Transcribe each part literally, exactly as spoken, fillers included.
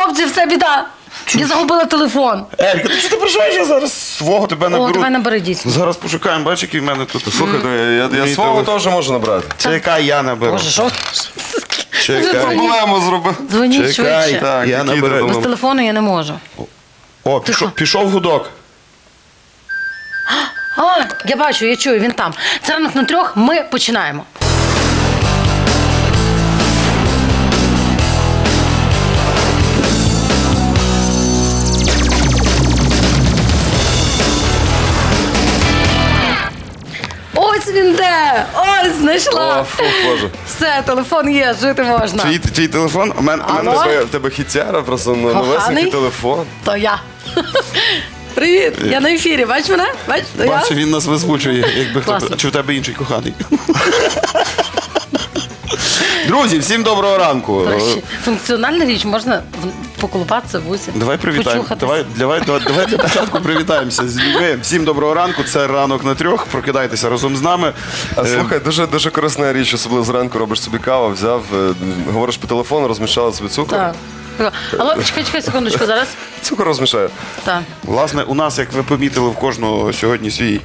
хлопці, все біда. Я загубила телефон. Елька, ти що ти прийшов? Я зараз свого тебе наберу. О, давай набери, дійсно. Зараз пошукаємо, бачиш, який в мене тут. Слухай, я, я, я Мій свого телефон. теж можу набрати. Чекай, я наберу. Боже, що? Чекай. Проблему зробив. Дзвоніть Чекай, швидше. Так, я який наберу. ти Без там? телефону я не можу. О, пішов, пішов гудок. А, я бачу, я чую, він там. Це ранок на трьох, ми починаємо. Ось він де! Ось, знайшла! О, фу, Боже. Все, телефон є, жити можна. Твій, твій телефон? У мене, у мене Алло? Тебе, в тебе хітяра, просто ну, Коханий? новесенький телефон. То я. Привіт, я на ефірі, бач мене? Бач, то бачу, я. він нас визвучує, якби хто. Класно. Чи в тебе інший коханий? Друзі, всім доброго ранку. До речі, функціональна річ, можна в- поколупатися в усі. Давай привітаємо. почухатись. Давай, давай, давай, давай для початку привітаємося з людьми. Всім доброго ранку. Це ранок на трьох. Прокидайтеся разом з нами. А Е, слухай, дуже, дуже корисна річ, особливо зранку робиш собі каву, взяв, е, говориш по телефону, розмішала собі цукор. Так. Алло, чекай, чекай секундочку, зараз. Цукор розмішаю. Так. Власне, у нас, як ви помітили, в кожного сьогодні свій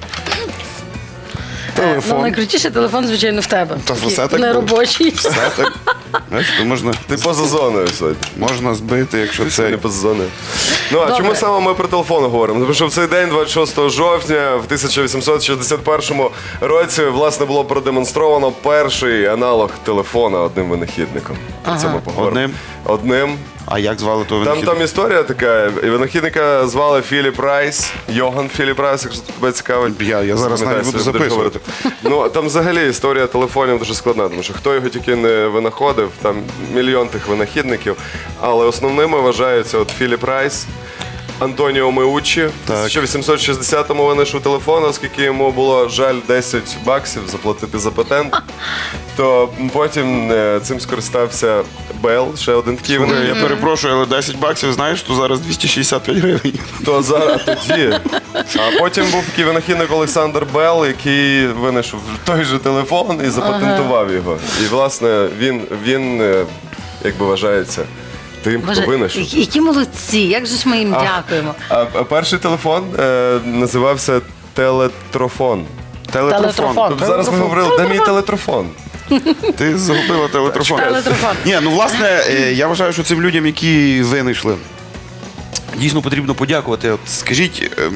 Ну, телефон. найкрутіший телефон, звичайно, в тебе. Та Такий все так неробочий. Все так. Знаєш, то можна, Ти поза зоною сьогодні. можна збити, якщо Ти це. сьогодні поза зоною. Ну, а Добре. чому саме ми про телефони говоримо? Тому що в цей день, двадцять шостого жовтня, в тисяча вісімсот шістдесят першому році, власне, було продемонстровано перший аналог телефона одним винахідником. Про це ми поговоримо. Одним? Одним. А як звали того Там, винахідника? там історія така. І винахідника звали Філіп Райс, Йоган Філіп Райс, якщо тебе цікавить. Я- я зараз навіть буду Пам'ятаєш, будеш записувати. говорити. Ну, там взагалі історія телефонів дуже складна, тому що хто його тільки не винаходив, там мільйон тих винахідників, але основними вважаються от Філіп Райс, Антоніо Меуччі. В тисяча вісімсот шістдесятому винайшов телефон, оскільки йому було жаль десять баксів заплатити за патент, то потім е, цим скористався Белл, ще один такий Я винахідник. перепрошую, але десять баксів, знаєш, то зараз двісті шістдесят п'ять гривень. То зараз тоді. А потім був такий винахідник Олександр Белл, який винайшов той же телефон і запатентував його. І, власне, він, він е, як би вважається, тим, Боже, хто винайшов. які які молодці, як же ж ми їм дякуємо. А, а перший телефон е, називався телетрофон. Телетрофон. Телетрофон. Тобто зараз ми говорили, де мій телетрофон? Ти загубила телетрофон. Телетрофон. Ні, ну власне, е, я вважаю, що цим людям, які винайшли, дійсно потрібно подякувати. От скажіть, е,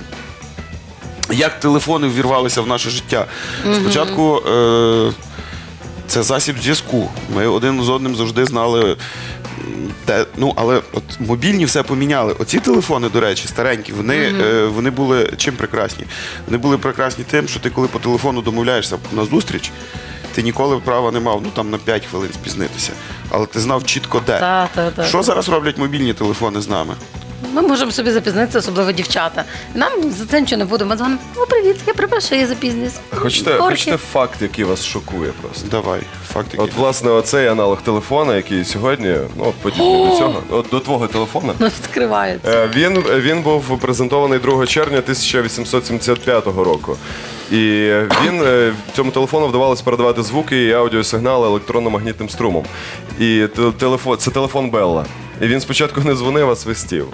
як телефони ввірвалися в наше життя? Спочатку е, це засіб зв'язку. Ми один з одним завжди знали. м, Те, ну, але от мобільні все поміняли. Оці телефони, до речі, старенькі, вони, е, вони були чим прекрасні? Вони були прекрасні тим, що ти коли по телефону домовляєшся на зустріч, ти ніколи права не мав, ну там на п'ять хвилин спізнитися. Але ти знав чітко де. Та, та, та. Що зараз роблять мобільні телефони з нами? Ми можемо собі запізнитися, особливо дівчата. Нам за це нічого не буде. Ми дзвонимо, о, привіт, я припишу, я запізнююсь. Хочете, Корки. хочете факт, який вас шокує просто? Давай, факт який. От, власне, оцей аналог телефона, який сьогодні, ну, от подібний до цього, от до твого телефона, Ну, відкривається. Е, Він, він був презентований другого червня тисяча вісімсот сімдесят п'ятого року. І він, е, цьому телефону вдавалося передавати звуки і аудіосигнали електронно-магнітним струмом. І те- телефон, це телефон Белла. І він спочатку не дзвонив, а свистів.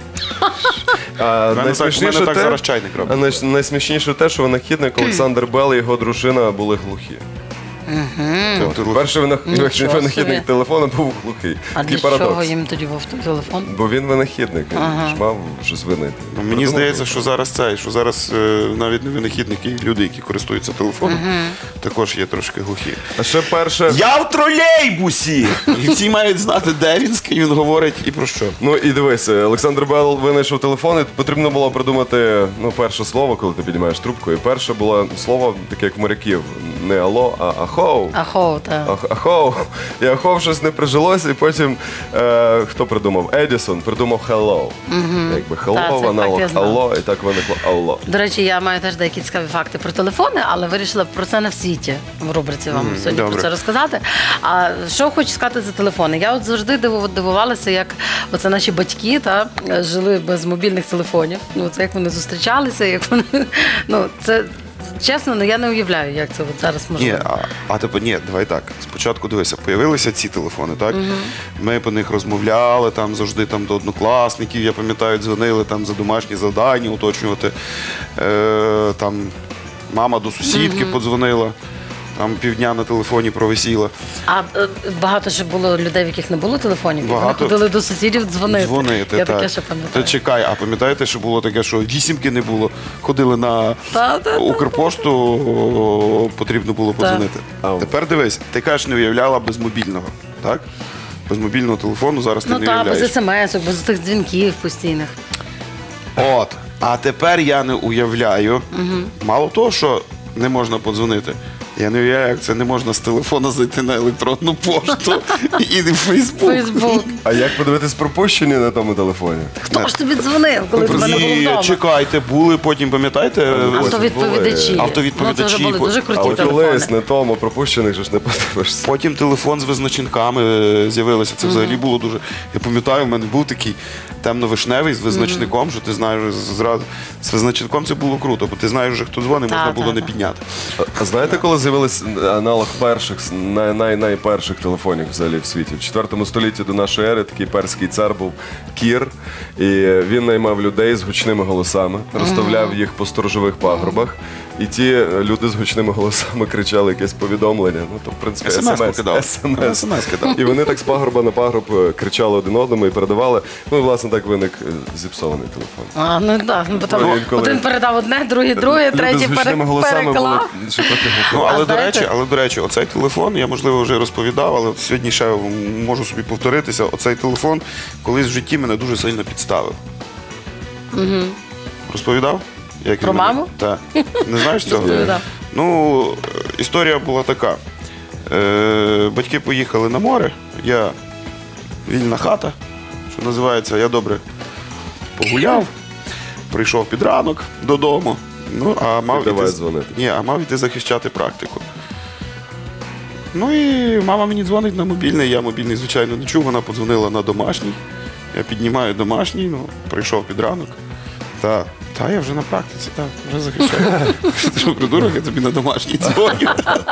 А мене так- у мене так зараз чайник робить. а най- найсмішніше те, що винахідник Олександр Белл і його дружина були глухі. От, перший винах- Нічого винахідник собі. телефона був глухий. А Такий для чого парадокс. їм тоді був той телефон? Бо він винахідник, він ж мав щось винайти. Ну, мені здається, що зараз це, що зараз е, навіть не винахідники, люди, які користуються телефоном, також є трошки глухі. А ще перше. Я в тролейбусі! І всі мають знати, де він, з ким він говорить і про що. Ну і дивись, Олександр Белл винайшов телефон, і потрібно було придумати ну, перше слово, коли ти піднімаєш трубку. І перше було слово таке, як моряків. Не алло, а ахоу. Ахоу, так. Ах- Ахоу. І ахоу щось не прижилося, і потім е, хто придумав? Едісон придумав hello. Якби Та, це hello, факт, аналог я знала. алло, і так виникло алло. До речі, я маю теж деякі цікаві факти про телефони, але вирішила про це не в світі в рубриці вам сьогодні добре. про це розказати. А що хочу сказати за телефони? Я от завжди диву- дивувалася, як оце наші батьки та, жили без мобільних телефонів. Ну, це як вони зустрічалися, як вони. Ну, це. чесно, ну я не уявляю, як це от зараз можна. Ні, а, а тепер ні, давай так. Спочатку дивися, появилися ці телефони, так? Ми по них розмовляли, там завжди там до однокласників, я пам'ятаю, дзвонили там за домашні завдання, уточнювати. Е, там мама до сусідки подзвонила, там півдня на телефоні провисіла. А е, багато ще було людей, в яких не було телефонів, і вони Багато. ходили до сусідів дзвонити. Дзвонити, Я так. таке ще Та пам'ятаю. чекай, а пам'ятаєте, що було таке, що вісімки не було, ходили на Та-та-та. Укрпошту, о, потрібно було подзвонити. Так. Тепер дивись, ти кажеш, не уявляла без мобільного, так? Без мобільного телефону зараз ти Ну не так, уявляєш. без смс-ок, без тих дзвінків постійних. От. А тепер я не уявляю. Мало того, що не можна подзвонити. Я не уявляю, як це не можна з телефона зайти на електронну пошту і в Фейсбук. Фейсбук. А як подивитись пропущені на тому телефоні? Хто ж тобі дзвонив, коли тебе не було Ні, вдома? чекайте, були потім, пам'ятаєте? Автовідповідачі. Автовідповідачі. Ну, це вже були дуже круті Але телефони. колись на тому пропущених же ж не подивишся. Потім телефон з визначенками е, з'явилися. Це взагалі було дуже. Я пам'ятаю, в мене був такий темно-вишневий з визначником, що ти знаєш зразу. З визначником це було круто, бо ти знаєш вже, хто дзвонить, Та, можна та, було не та. підняти. А знаєте, коли з'явились аналог перших, най, най, найперших телефонів взагалі в світі? В четвертому столітті до нашої ери такий перський цар був Кір, і він наймав людей з гучними голосами, розставляв їх по сторожових пагорбах, і ті люди з гучними голосами кричали якесь повідомлення. Ну, то, в принципі, ес-ем-еску кидали. ес-ем-ес. ес-ем-ес кидали. І вони так з пагорба на пагорб е, кричали один одному і передавали. Ну, і, власне, так виник е, зіпсований телефон. А, ну так, ну, бо там Ну, інколи- один передав одне, другий друге, Люди третій з гучними пере- голосами були переклав. ще трохи Ну, готові. але, А до знаєте- речі, але, до речі, оцей телефон, я, можливо, вже розповідав, але сьогодні ще можу собі повторитися. Оцей телефон колись в житті мене дуже сильно підставив. Угу. Розповідав? Як Про він мене- маму? Так. Не знаєш цього? Розповідав. Ну, е, історія була така. Е, батьки поїхали на море, я вільна хата, що називається, я добре погуляв, прийшов під ранок додому. Ну, а мав І давай іти- дзвонити. Ні, а мав іти захищати практику. Ну і мама мені дзвонить на мобільний, я мобільний, звичайно, не чув, вона подзвонила на домашній. Я піднімаю домашній, ну, прийшов під ранок. Та, та я вже на практиці, так, вже захищаю. Ти що, придурок, я тобі на домашній дзвоню.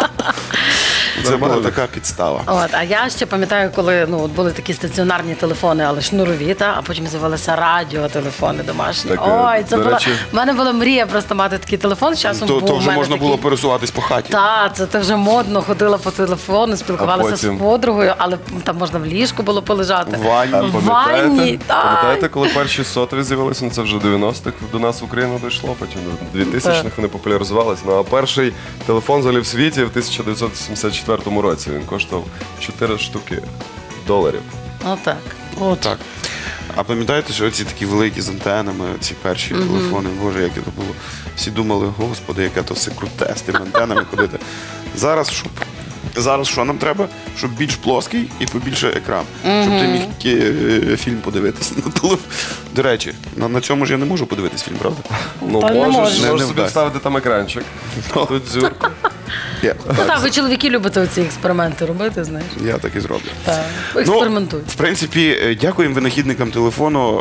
Це була Нормально. така підстава. От, а я ще пам'ятаю, коли ну, от були такі стаціонарні телефони, але шнурові, та, а потім з'явилися радіотелефони домашні. Так, е, Ой, це до була. речі- В мене була мрія просто мати такий телефон. З часом То, був то у вже мене можна такий. було пересуватись по хаті. Так, це ти вже модно ходила по телефону, спілкувалася А потім? з подругою, але там можна в ліжку було полежати. В ванні. А В пам'ятаєте, ванні, так. пам'ятаєте, коли перші сотові з'явилися? Ну, це вже в дев'яностих до нас в Україну дійшло, потім до двохтисячних вони популяризувалися. Ну, а перший телефон взагалі в світі в тисяча дев'ятсот сімдесят четвертому році. Він коштував чотири штуки доларів. Отак. Отак. А пам'ятаєте, що ці такі великі з антенами, ці перші телефони, боже, яке то було. Всі думали, господи, яке то все круте з тими антенами ходити. Зараз що? Зараз що нам треба? Щоб більш плоский і побільше екран. Щоб ти міг е, фільм подивитися на телефон. До речі, на, на цьому ж я не можу подивитись фільм, правда? Ну, Та не можеш, можеш. можеш Не- не собі вдасться. вставити там екранчик. Тут дзюрку. Я, Ну так, ви чоловіки любите оці експерименти робити, знаєш. я так і зроблю. Так. Експериментуй. Ну, в принципі, е, дякуємо винахідникам телефону.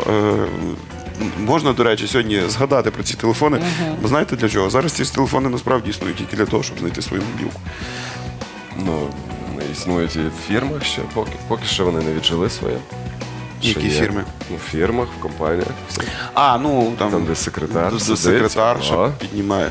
Е, Можна, до речі, сьогодні згадати про ці телефони. Бо знаєте для чого? Зараз ці телефони насправді існують тільки для того, щоб знайти свою мобілку. Ну, вони існують і в фірмах ще, поки, поки що вони не віджили своє. Ще Які є. фірми? Ну, в фірмах, в компаніях. Все. А, ну там, Там, де секретар де сидить. секретар, О. що піднімає.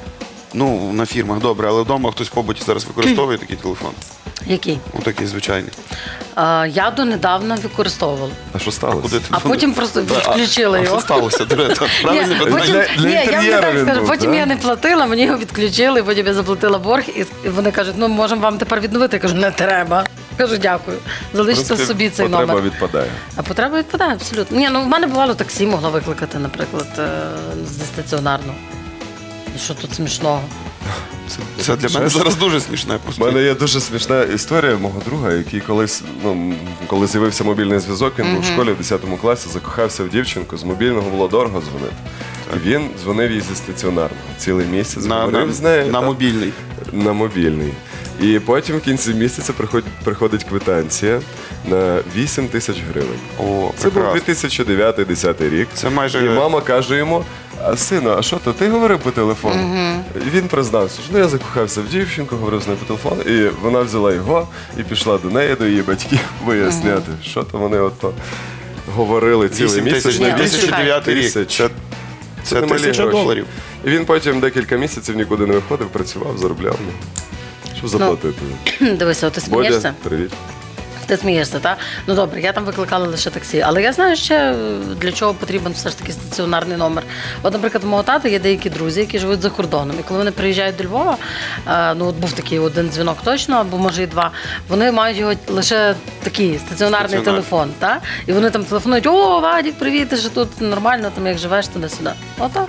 Ну, на фірмах добре, але вдома хтось в побуті зараз використовує такий телефон. Який? Ну, такий звичайний. А, я донедавна використовувала. А що сталося? Куди ти? А потім просто відключила А що його. сталося? До речі, правильне Ні, питання. потім, Для- для ні, я вам інтер'єру так він скажу, був, потім да? я не платила, мені його відключили, потім я заплатила борг, і, і вони кажуть, ну можемо вам тепер відновити. Я кажу, не треба. Кажу, дякую. В Залиште принципі, собі цей потреба номер. відпадає. А потреба відпадає, абсолютно. Ні, ну в мене бувало таксі могла викликати, наприклад, е, зі стаціонарного. І що тут смішного? Це, це для мене зараз дуже смішне. У Просто. мене є дуже смішна історія мого друга, який колись, ну, коли з'явився мобільний зв'язок, він був в школі в десятому класі, закохався в дівчинку, з мобільного було дорого дзвонити. І він дзвонив їй зі стаціонарного. Цілий місяць На, говорив на, з нею. на та- мобільний. на мобільний. І потім в кінці місяця приходить, приходить квитанція на вісім тисяч гривень. О, Це був прекрасно. дві тисячі дев'ятий-десятий рік. Це майже- І мама каже йому, а сину, а що то? Ти говорив по телефону? І він признався, що ну я закохався в дівчинку, говорив з нею по телефону, і вона взяла його і пішла до неї, до її батьків виясняти, що то вони ото говорили цілий вісім місяць. тисяч Ні, на ну, дві тисячі дев'ятий рік. тисяч. Це, це немалі тисяча гроші. доларів. І він потім декілька місяців нікуди не виходив, працював, заробляв. ну, Щоб заплатити. Дивися, от ти смієшся? Бодя, привіт. Ти смієшся, так? Ну добре, я там викликала лише таксі. Але я знаю ще, для чого потрібен все ж таки стаціонарний номер. От, наприклад, у мого тата є деякі друзі, які живуть за кордоном. І коли вони приїжджають до Львова, е, ну от був такий один дзвінок точно, або може і два, вони мають його лише такий стаціонарний Стаціонар. телефон. Так? І вони там телефонують: о, Вадік, привіт, ти ж тут нормально, там як живеш туди-сюди. Отак.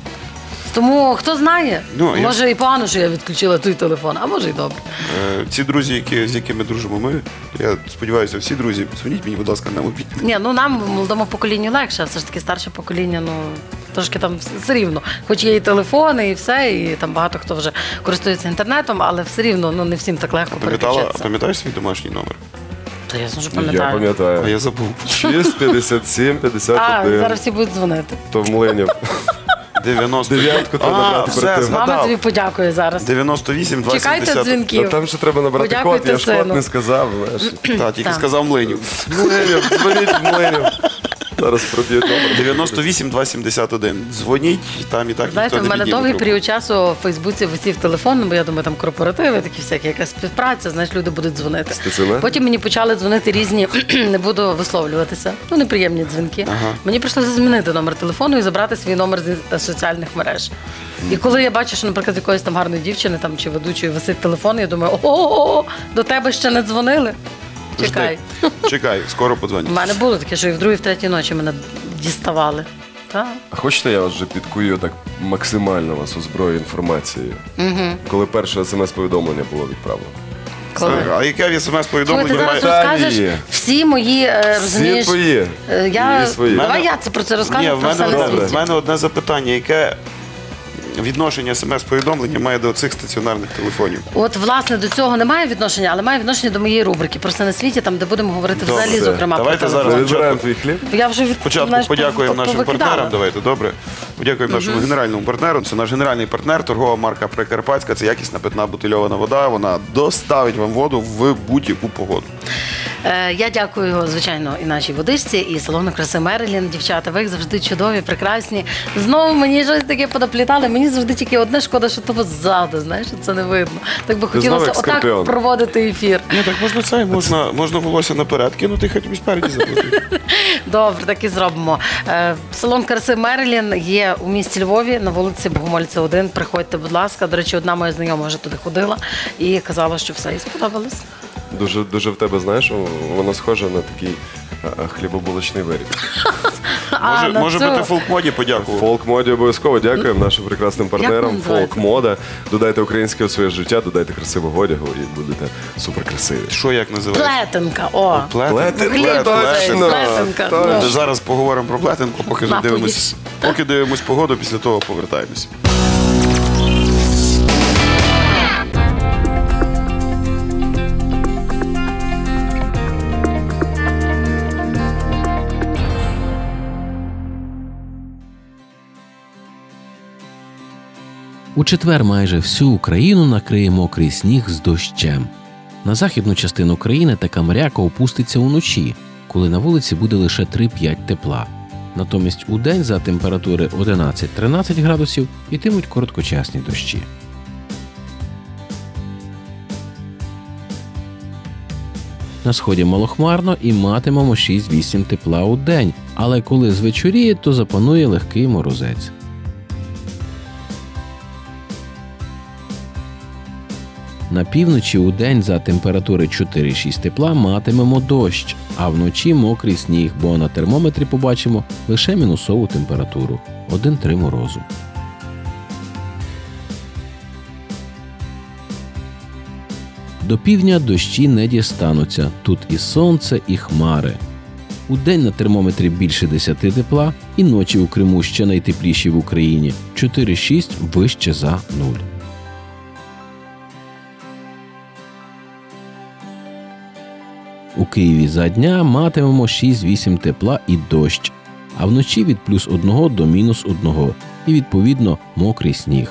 Тому хто знає, Ну, я- може і погано, що я відключила той телефон, а може і добре. Е, Ці друзі, які, з якими дружимо ми, я сподіваюся, всі друзі, дзвоніть мені, будь ласка, на мобільний. Ні, ну нам, молодому поколінню, легше, все ж таки старше покоління, ну трошки там все рівно. Хоч є і телефони, і все, і там багато хто вже користується інтернетом, але все рівно ну не всім так легко Пам'ятала, переключитися. пам'ятаєш свій домашній номер? Та я ж Я пам'ятаю. А пам'ятаю. я забув. шість п'ятдесят сім п'ятдесят А, один. зараз всі будуть дзвонити. То в Млинів. дев'яносто Дев'ятку треба А, набрати все, перед тим. Мама згадав. тобі подякує зараз. дев'яносто вісім двадцять Чекайте п'ятдесят. Та дзвінків. там ще треба набрати код, Подякуйте я ж код сину. не сказав, знаєш. Так, тільки Так. сказав Млинів. Млинів, дзвоніть в Млинів. Зараз проб'ють номер. дев'яносто вісім двісті сімдесят один. Дзвоніть, там і так Знаєте, ніхто в не мене підніме довгий трубку. період часу в Фейсбуці висів телефон, бо я думаю, там корпоративи, такі всякі, якась співпраця, знаєш, люди будуть дзвонити. Стаціонар? Потім мені почали дзвонити різні, не буду висловлюватися, ну неприємні дзвінки. Ага. Мені прийшлося змінити номер телефону і забрати свій номер зі е, соціальних мереж. І коли я бачу, що, наприклад, якоїсь там гарної дівчини там, чи ведучої висить телефон, я думаю, о, до тебе ще не дзвонили. Чекай. Жди. Чекай, скоро подзвоню. У мене було таке, що і в другій, в третій ночі мене діставали. Так. А хочете, я вас вже підкую так максимально вас озброю інформацією? Угу. Коли перше смс-повідомлення було відправлено. Коли? А яке в Коли смс-повідомлення ти зараз має... розкажеш Італії. всі мої, е, розумієш, Всі твої. е, я... І свої. Давай Мене- я це про це розкажу, Ні, про в мене, все на одне, в світі. мене одне запитання, яке відношення смс-повідомлення має до цих стаціонарних телефонів? От, власне, до цього немає відношення, але має відношення до моєї рубрики «Про все на світі», там, де будемо говорити Добре. взагалі, зокрема, Давайте про зараз телефон. Ми відбираємо твій хліб. Я вже від... Спочатку знаєш, подякуємо пов- нашим повикидала. партнерам. Давайте, добре. Подякуємо нашому генеральному партнеру. Це наш генеральний партнер, торгова марка Прикарпатська. Це якісна питна бутильована вода. Вона доставить вам воду в будь-яку погоду. Е, Я дякую, звичайно, і нашій водичці, і салону краси Мерилін. Дівчата, ви як завжди чудові, прекрасні. Знову мені щось таке подоплітали. Мені завжди тільки одне шкода, що того ззаду, знаєш, що це не видно. Так би знову хотілося як отак скорпіон. проводити ефір. Ні, так можна це, можна, можна волосся наперед кинути, хай тобі спереді заплатити. Добре, так і зробимо. Е, Салон краси Мерилін є у місті Львові на вулиці Богомольця один. Приходьте, будь ласка. До речі, одна моя знайома вже туди ходила і казала, що все їй сподобалось. Дуже, дуже в тебе, знаєш, воно схоже на такий а, хлібобулочний виріб. А, Може, на може цю- бути фолк-моді подякував. Фолк-моді обов'язково дякуємо нашим прекрасним партнерам. він називається? Фолк-мода. Додайте українське у своє життя, додайте красивого одягу і будете суперкрасиві. Що як називається? Плетенка, о. Плетен? Плетен, Хліб плетен, оцей, точно, плетенка. точно. Ну. Зараз поговоримо про плетенку, поки На, дивимось, поки дивимось погоду, після того повертаємось. У четвер майже всю Україну накриє мокрий сніг з дощем. На західну частину країни така мряка опуститься уночі, коли на вулиці буде лише три-п'ять тепла. Натомість удень за температури одинадцять-тринадцять градусів йтимуть короткочасні дощі. На сході малохмарно і матимемо шість-вісім тепла у день, але коли звечоріє, то запанує легкий морозець. На півночі у день за температури чотири-шість тепла матимемо дощ, а вночі мокрий сніг, бо на термометрі побачимо лише мінусову температуру – один-три морозу. До півдня дощі не дістануться, тут і сонце, і хмари. Удень на термометрі більше десяти тепла, і ночі у Криму ще найтепліші в Україні – чотири-шість вище за нуль. У Києві за дня матимемо шість-вісім тепла і дощ, а вночі від плюс одного до мінус одного. і, відповідно, мокрий сніг.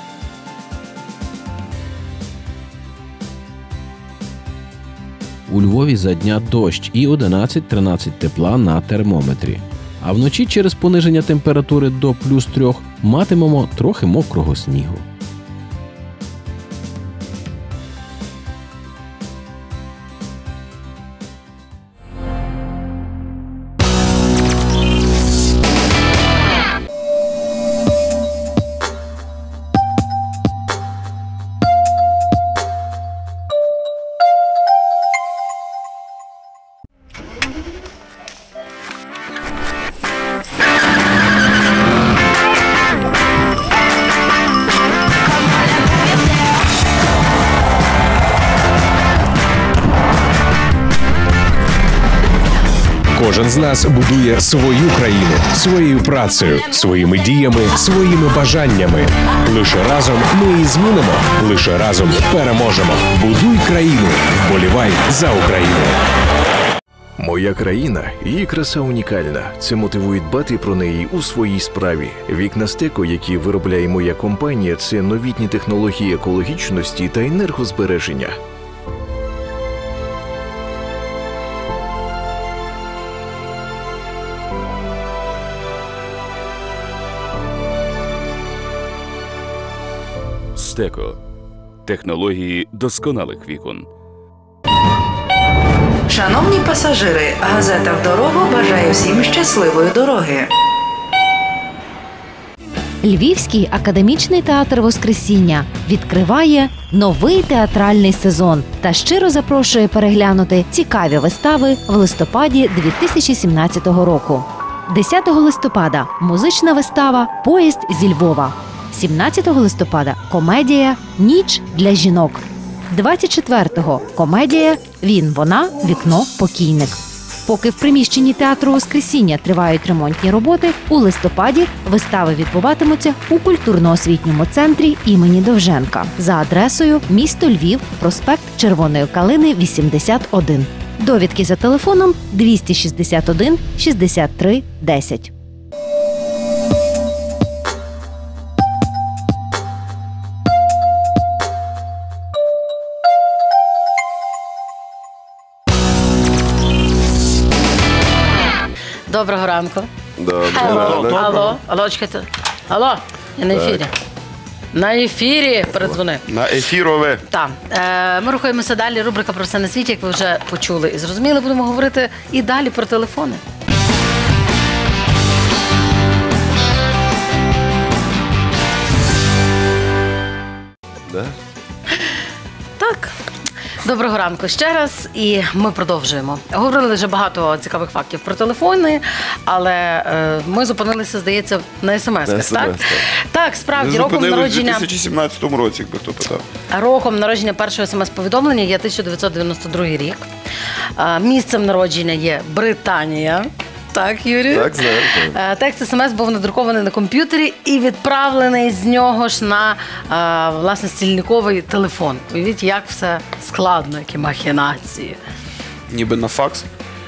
У Львові за дня дощ і одинадцять-тринадцять тепла на термометрі. А вночі через пониження температури до плюс трьох матимемо трохи мокрого снігу. Кожен з нас будує свою країну своєю працею, своїми діями, своїми бажаннями. Лише разом ми її змінимо, лише разом переможемо. Будуй країну, вболівай за Україну. Моя країна, її краса унікальна. Це мотивує дбати про неї у своїй справі. Вікна Стеко, які виробляє моя компанія, це новітні технології екологічності та енергозбереження. Стеко. Технології досконалих вікон. Шановні пасажири, газета «В дорогу» бажає всім щасливої дороги. Львівський академічний театр «Воскресіння» відкриває новий театральний сезон та щиро запрошує переглянути цікаві вистави в листопаді дві тисячі сімнадцятого року. десятого листопада – музична вистава «Поїзд зі Львова». сімнадцятого листопада – комедія «Ніч для жінок». двадцять четвертого – комедія «Він, вона, вікно, покійник». Поки в приміщенні театру «Воскресіння» тривають ремонтні роботи, у листопаді вистави відбуватимуться у культурно-освітньому центрі імені Довженка за адресою місто Львів, проспект Червоної Калини, вісімдесят один. Довідки за телефоном двісті шістдесят один шістдесят три десять. Доброго ранку. Добре. Алло, Да, алло, алло, чекайте. Алло, я на ефірі. На ефірі передзвони. На ефірове. Так, е, ми рухаємося далі. Рубрика «Про все на світі», як ви вже почули і зрозуміли, будемо говорити і далі про телефони. Да? Так. Доброго ранку ще раз, і ми продовжуємо. Говорили вже багато цікавих фактів про телефони, але е, ми зупинилися, здається, на смс-ках, На так? смс, так. Так, справді, Ми роком зупинились у народження... дві тисячі сімнадцятому році, якби хто питав. Роком народження першого смс-повідомлення є тисяча дев'ятсот дев'яносто другий рік. А, місцем народження є Британія. Так, Юрій? Так, знаю. А, текст смс був надрукований на комп'ютері і відправлений з нього ж на, а, власне, стільниковий телефон. Уявіть, як все складно, які махінації. Ніби на факс.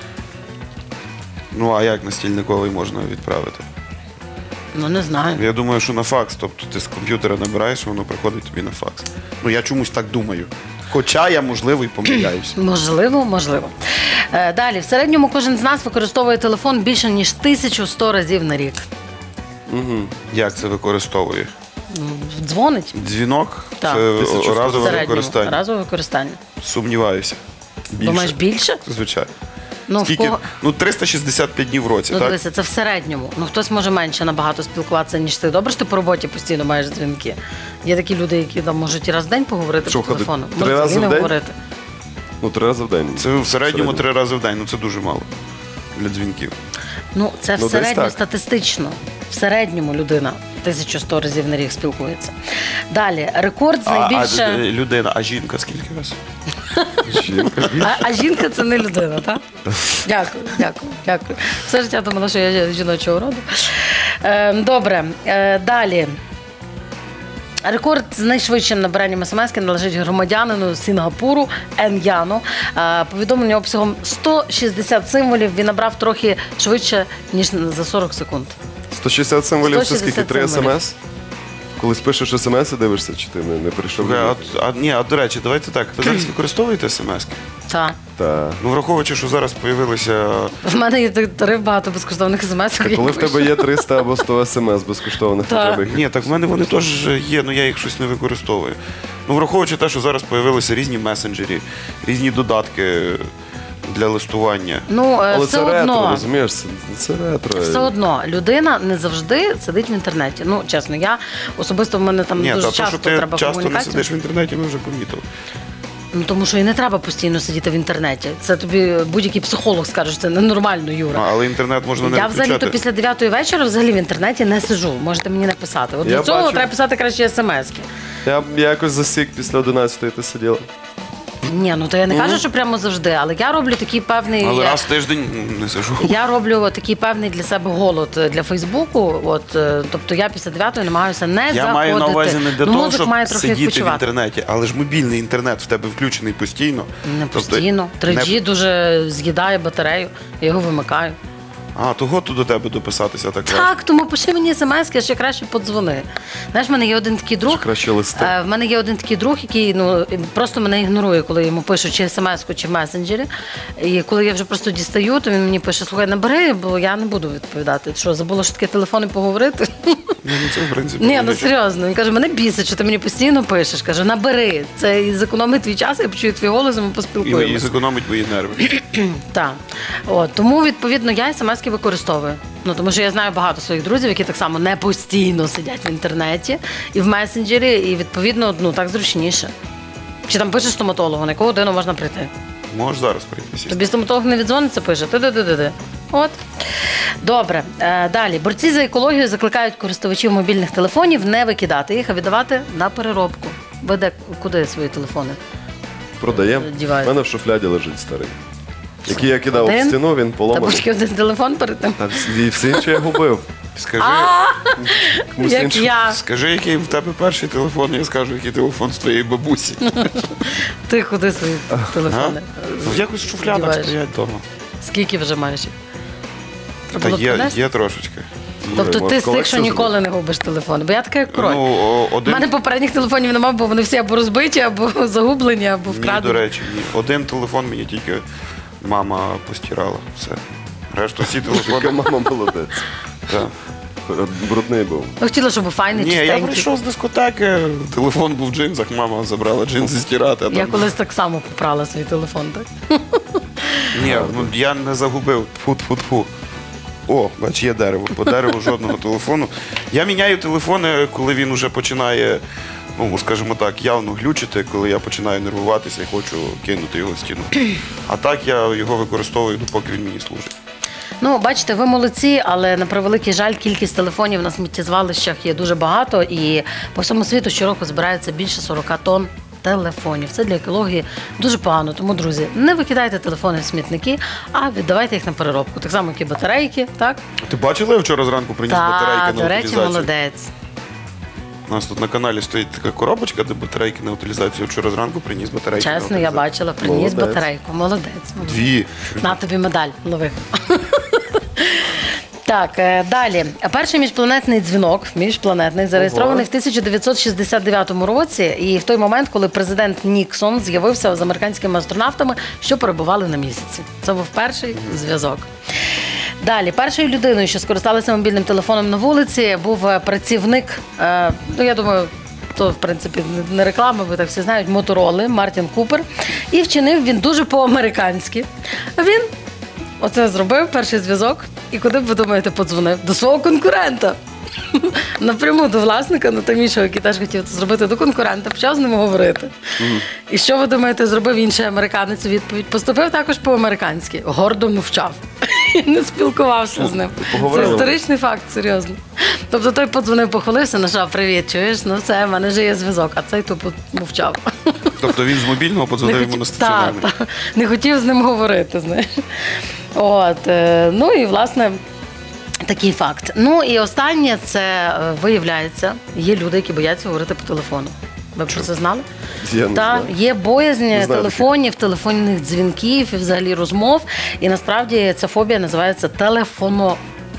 Ну, а як на стільниковий можна відправити? Ну, не знаю. Я думаю, що на факс. Тобто ти з комп'ютера набираєш, воно приходить тобі на факс. Ну, я чомусь так думаю. Хоча я, можливо, і помиляюся. Можливо, можливо. Е, Далі, в середньому кожен з нас використовує телефон більше, ніж тисячу сто разів на рік. Угу. Як це використовує? Ну, дзвонить. Дзвінок? Так. Це тисячу сто В разове середньому. використання. Разове використання. Сумніваюся. Більше. Думаєш, більше? Звичайно. Ну, в Скільки? кого... Ну, триста шістдесят п'ять днів в році, ну так? дивися, це в середньому. Ну, хтось може менше набагато спілкуватися, ніж ти. Добре, що ти по роботі постійно маєш дзвінки. Є такі люди, які там можуть і раз в день поговорити Що, по телефону. ходить Можуть три рази взагалі в не день? говорити. Ну, три рази в день. Це в середньому три рази в день. Ну, це дуже мало для дзвінків. Ну, це Ну, в десь середньому так. статистично. В середньому людина тисячу сто разів на рік спілкується. Далі, рекорд з А, а найбільше... е, людина, а жінка скільки раз? А, а жінка це не людина, так? Дякую, дякую, дякую. Все життя думала, що я жіночого роду. Е, добре, е, далі. Рекорд з найшвидшим набиранням смс-ки належить громадянину Сінгапуру Ен'яну. Е, повідомлення обсягом сто шістдесят символів він набрав трохи швидше, ніж за сорок секунд. сто шістдесят символів це сто скільки? шістдесят Три символів. смс? Коли спишеш смс і дивишся, чи ти не, не прийшов? Слухай, а, а, ні, а до речі, давайте так. Ви зараз використовуєте смс-ки? Так. Та. Ну, враховуючи, що зараз з'явилися... В мене є тариф багато безкоштовних смс. Коли в тебе є триста або сто смс безкоштовних, то Так. треба їх. Ні, так в мене вони теж є, але я їх щось не використовую. Ну, враховуючи те, що зараз з'явилися різні месенджері, різні додатки для листування. Ну, е, Але все це ретро, одно. розумієш? Це, це ретро. Все одно людина не завжди сидить в інтернеті. Ну, чесно, я особисто в мене там Ні, дуже та то, часто що ти треба часто не комунікація. сидиш в інтернеті, ми вже помітили. Ну тому що і не треба постійно сидіти в інтернеті. Це тобі будь-який психолог скаже, що це ненормально, Юра. А, але інтернет можна не Я взагалі то виключати. після дев'ятої вечора взагалі в інтернеті не сиджу. Можете мені написати. От Я для цього бачу. треба писати краще смски. Я, я якось засік після одинадцятої ти сиділа. Ні, ну то я не кажу, що прямо завжди, але я роблю такий певний. Але раз в тиждень не сижу. Я роблю такий певний для себе голод для Фейсбуку. От, е, тобто я після дев'ятої намагаюся не Я заходити. маю на увазі не для ну, того, мозок щоб має трохи сидіти в відпочивати. інтернеті, але ж мобільний інтернет в тебе включений постійно. Не Тобто постійно. три джі не- дуже з'їдає батарею, я його вимикаю. А, того то до тебе дописатися так важко. Так, тому пиши мені смс-ки, ще краще подзвони. Знаєш, в мене є один такий друг. Чи краще листи? е, В мене є один такий друг, який ну просто мене ігнорує, коли я йому пишу чи смс-ку, чи в месенджері. І коли я вже просто дістаю, то він мені пише: слухай, набери, бо я не буду відповідати. Що, забула, що таке телефон і поговорити? Ну, це, в принципі, Ні, ну нічого. серйозно. Він каже, мене бісить, що ти мені постійно пишеш. Каже, набери. Це і зекономить твій час, я почую твій голос, і ми І, і поспілкуємося. зекономить мої нерви. Так. От, тому, відповідно, я смс-ки використовую. Ну, тому що я знаю багато своїх друзів, які так само не постійно сидять в інтернеті і в месенджері, і, відповідно, ну, так зручніше. Чи там пишеш стоматологу, на яку годину можна прийти? Можеш зараз прийти. Тобі стоматолог не віддзвониться, пише ти-ти-ти-ти. От. Добре. Е, далі. Борці за екологію закликають користувачів мобільних телефонів не викидати їх, а віддавати на переробку. Ви де, куди свої телефони? Продаємо. У Дівають. мене в шуфляді лежить старий. Який я кидав в Один? стіну, він Та був поломаний. тільки один телефон перед тим. Та всі, всі інші я губив. Скажи, Комусь Як іншому. я. скажи, який в тебе перший телефон, я скажу, який телефон з твоєї бабусі. Ти куди свої телефони? Ну, якось в шуфлядах Діваєш? стоять вдома. Скільки вже маєш їх? Треба Та було є, принести? є трошечки. Тобто Може, ти з тих, що колекцію ніколи не губиш телефон. Бо я така як кроль. Ну, о, У один... мене попередніх телефонів немає, бо вони всі або розбиті, або загублені, або Ні, вкрадені. до речі, ні. Один телефон мені тільки мама постирала. Все. Решту всі Яка телефони. мама молодець. Так. Брудний був. Ну, хотіла, щоб файний, Ні, я чистенький. прийшов з дискотеки, телефон був в джинсах, мама забрала джинси стирати. а Я там- колись так само попрала свій телефон, так? Ні, ну я не загубив. Тфу-тфу-тфу. О, бач, є дерево. По дереву жодного телефону. Я міняю телефони, коли він вже починає, ну, скажімо так, явно глючити, коли я починаю нервуватися і хочу кинути його в стіну. А так я його використовую, допоки він мені служить. Ну, бачите, ви молодці, але на превеликий жаль, кількість телефонів на сміттєзвалищах є дуже багато, і по всьому світу щороку збирається більше сорок тонн телефонів. Це для екології дуже погано. Тому, друзі, не викидайте телефони в смітники, а віддавайте їх на переробку. Так само, як і батарейки, так? Ти бачила, я вчора зранку приніс батарейки Так, на до речі, утилізацію? молодець. У нас тут на каналі стоїть така коробочка, де батарейки на утилізацію. Вчора зранку приніс батарейки на Чесно, я утилізацію. бачила, приніс Молодець. батарейку. Молодець. молодець. Дві. На тобі медаль, лови. Так, е, далі. Перший міжпланетний дзвінок, міжпланетний, зареєстрований в тисяча дев'ятсот шістдесят дев'ятому році, і в той момент, коли президент Ніксон з'явився з американськими астронавтами, що перебували на місяці. Це був перший зв'язок. Далі, першою людиною, що скористалася мобільним телефоном на вулиці, був е, працівник, е, ну я думаю, то, в принципі, не реклама, ви так всі знають, Мотороли, Мартін Купер. І вчинив він дуже по-американськи. Він оце зробив, перший зв'язок, і куди б ви думаєте, подзвонив? До свого конкурента. Напряму до власника, ну там іншого, який теж хотів це зробити, до конкурента, почав з ним говорити. І що ви думаєте, зробив інший американець у відповідь? Поступив також по-американськи, гордо мовчав. І не спілкувався з ним. Це поговорили. історичний факт, серйозно. Тобто той подзвонив, похвалився, нажав привіт, чуєш, ну все, в мене вже є зв'язок, а цей тупо мовчав. Тобто він з мобільного подзвонив йому на стаціонарний. Так, так. Не хотів з ним говорити, знаєш. От, е, ну і, власне, такий факт. Ну і останнє, це, е, виявляється, є люди, які бояться говорити по телефону. Ви про це знали? Я не Так, знаю. є боязнь Не знаю телефонів, телефонних дзвінків і взагалі розмов. І насправді ця фобія називається телефоно...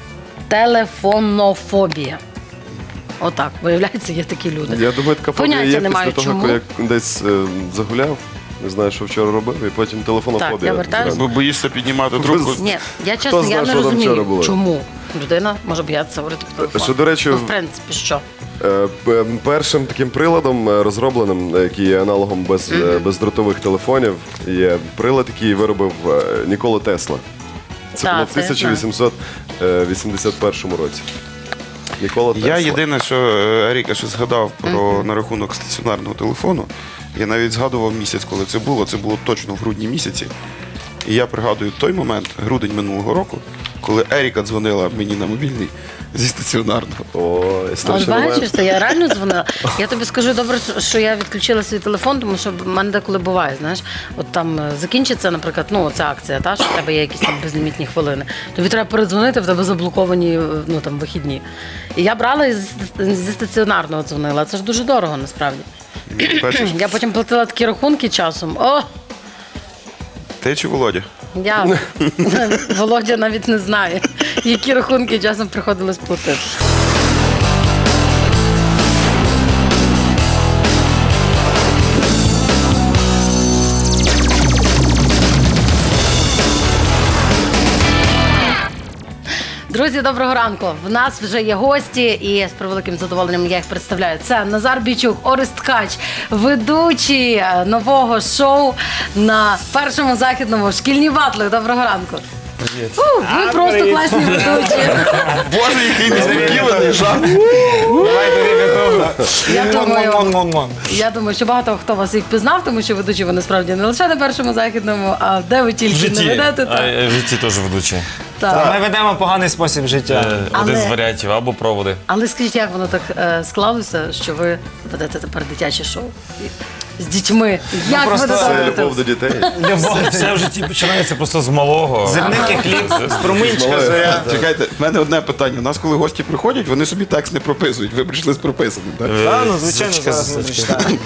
телефонофобія. Отак, виявляється, є такі люди. Я думаю, така фобія Поняття є не після маю, того, чому. коли я десь е, загуляв, не знаю, що вчора робив, і потім телефонофобія. Так, я вертаюсь. зразу. Бо боїшся піднімати трубку. Ні, я чесно, Хто я знає, не що там вчора розумію, було? чому людина може боятися говорити по телефону. Що, до речі, Ну, в принципі, що? Е, п- Першим таким приладом е, розробленим, е, який є аналогом без, е, бездротових телефонів, є прилад, який виробив е, Нікола Тесла. Це Так, було в це я тисяча вісімсот вісімдесят першому році. Нікола Тесла. Я єдине, що е, Еріка ще згадав про на рахунок стаціонарного телефону. Я навіть згадував місяць, коли це було. Це було точно в грудні місяці. І я пригадую той момент, грудень минулого року, коли Еріка дзвонила мені на мобільний зі стаціонарного. О, От історичний момент. бачиш, то я реально дзвонила. Я тобі скажу, добре, що я відключила свій телефон, тому що в мене деколи буває, знаєш, от там е, закінчиться, наприклад, ну, ця акція, та, що в тебе є якісь там безлімітні хвилини. Тобі треба передзвонити, в тебе заблоковані, е, ну, там, вихідні. І я брала і зі зі стаціонарного дзвонила. Це ж дуже дорого, насправді. Бачиш, Я потім платила такі рахунки часом. О, ти чи Володя? я, Володя навіть не знає, які рахунки часом приходилось платити. Друзі, доброго ранку. В нас вже є гості, і з превеликим задоволенням я їх представляю. Це Назар Бійчук, Орест Ткач, ведучий нового шоу на Першому західному «Шкільні батли». Доброго ранку. Привіт. У, ви просто привіт. Класні ведучі. Боже, який несподіваний жарт. Я думаю, я думаю, що багато хто вас і впізнав, тому що ведучі ви насправді не лише на Першому західному, а де ви тільки не ведете. А, в житті теж ведучий. Так. Ми ведемо поганий спосіб життя. Е, Один з варіантів або проводи. Але скажіть, як воно так е, склалося, що ви ведете тепер дитяче шоу? З дітьми. Як ви Це додавите? любов до дітей. Все, все в житті починається просто з малого. Зерники хліб, струминчика зоря. Чекайте, в мене одне питання. У нас, коли гості приходять, вони собі текст не прописують. Ви прийшли з прописаним, так? Так, ну звичайно, зараз ми прочитаємо.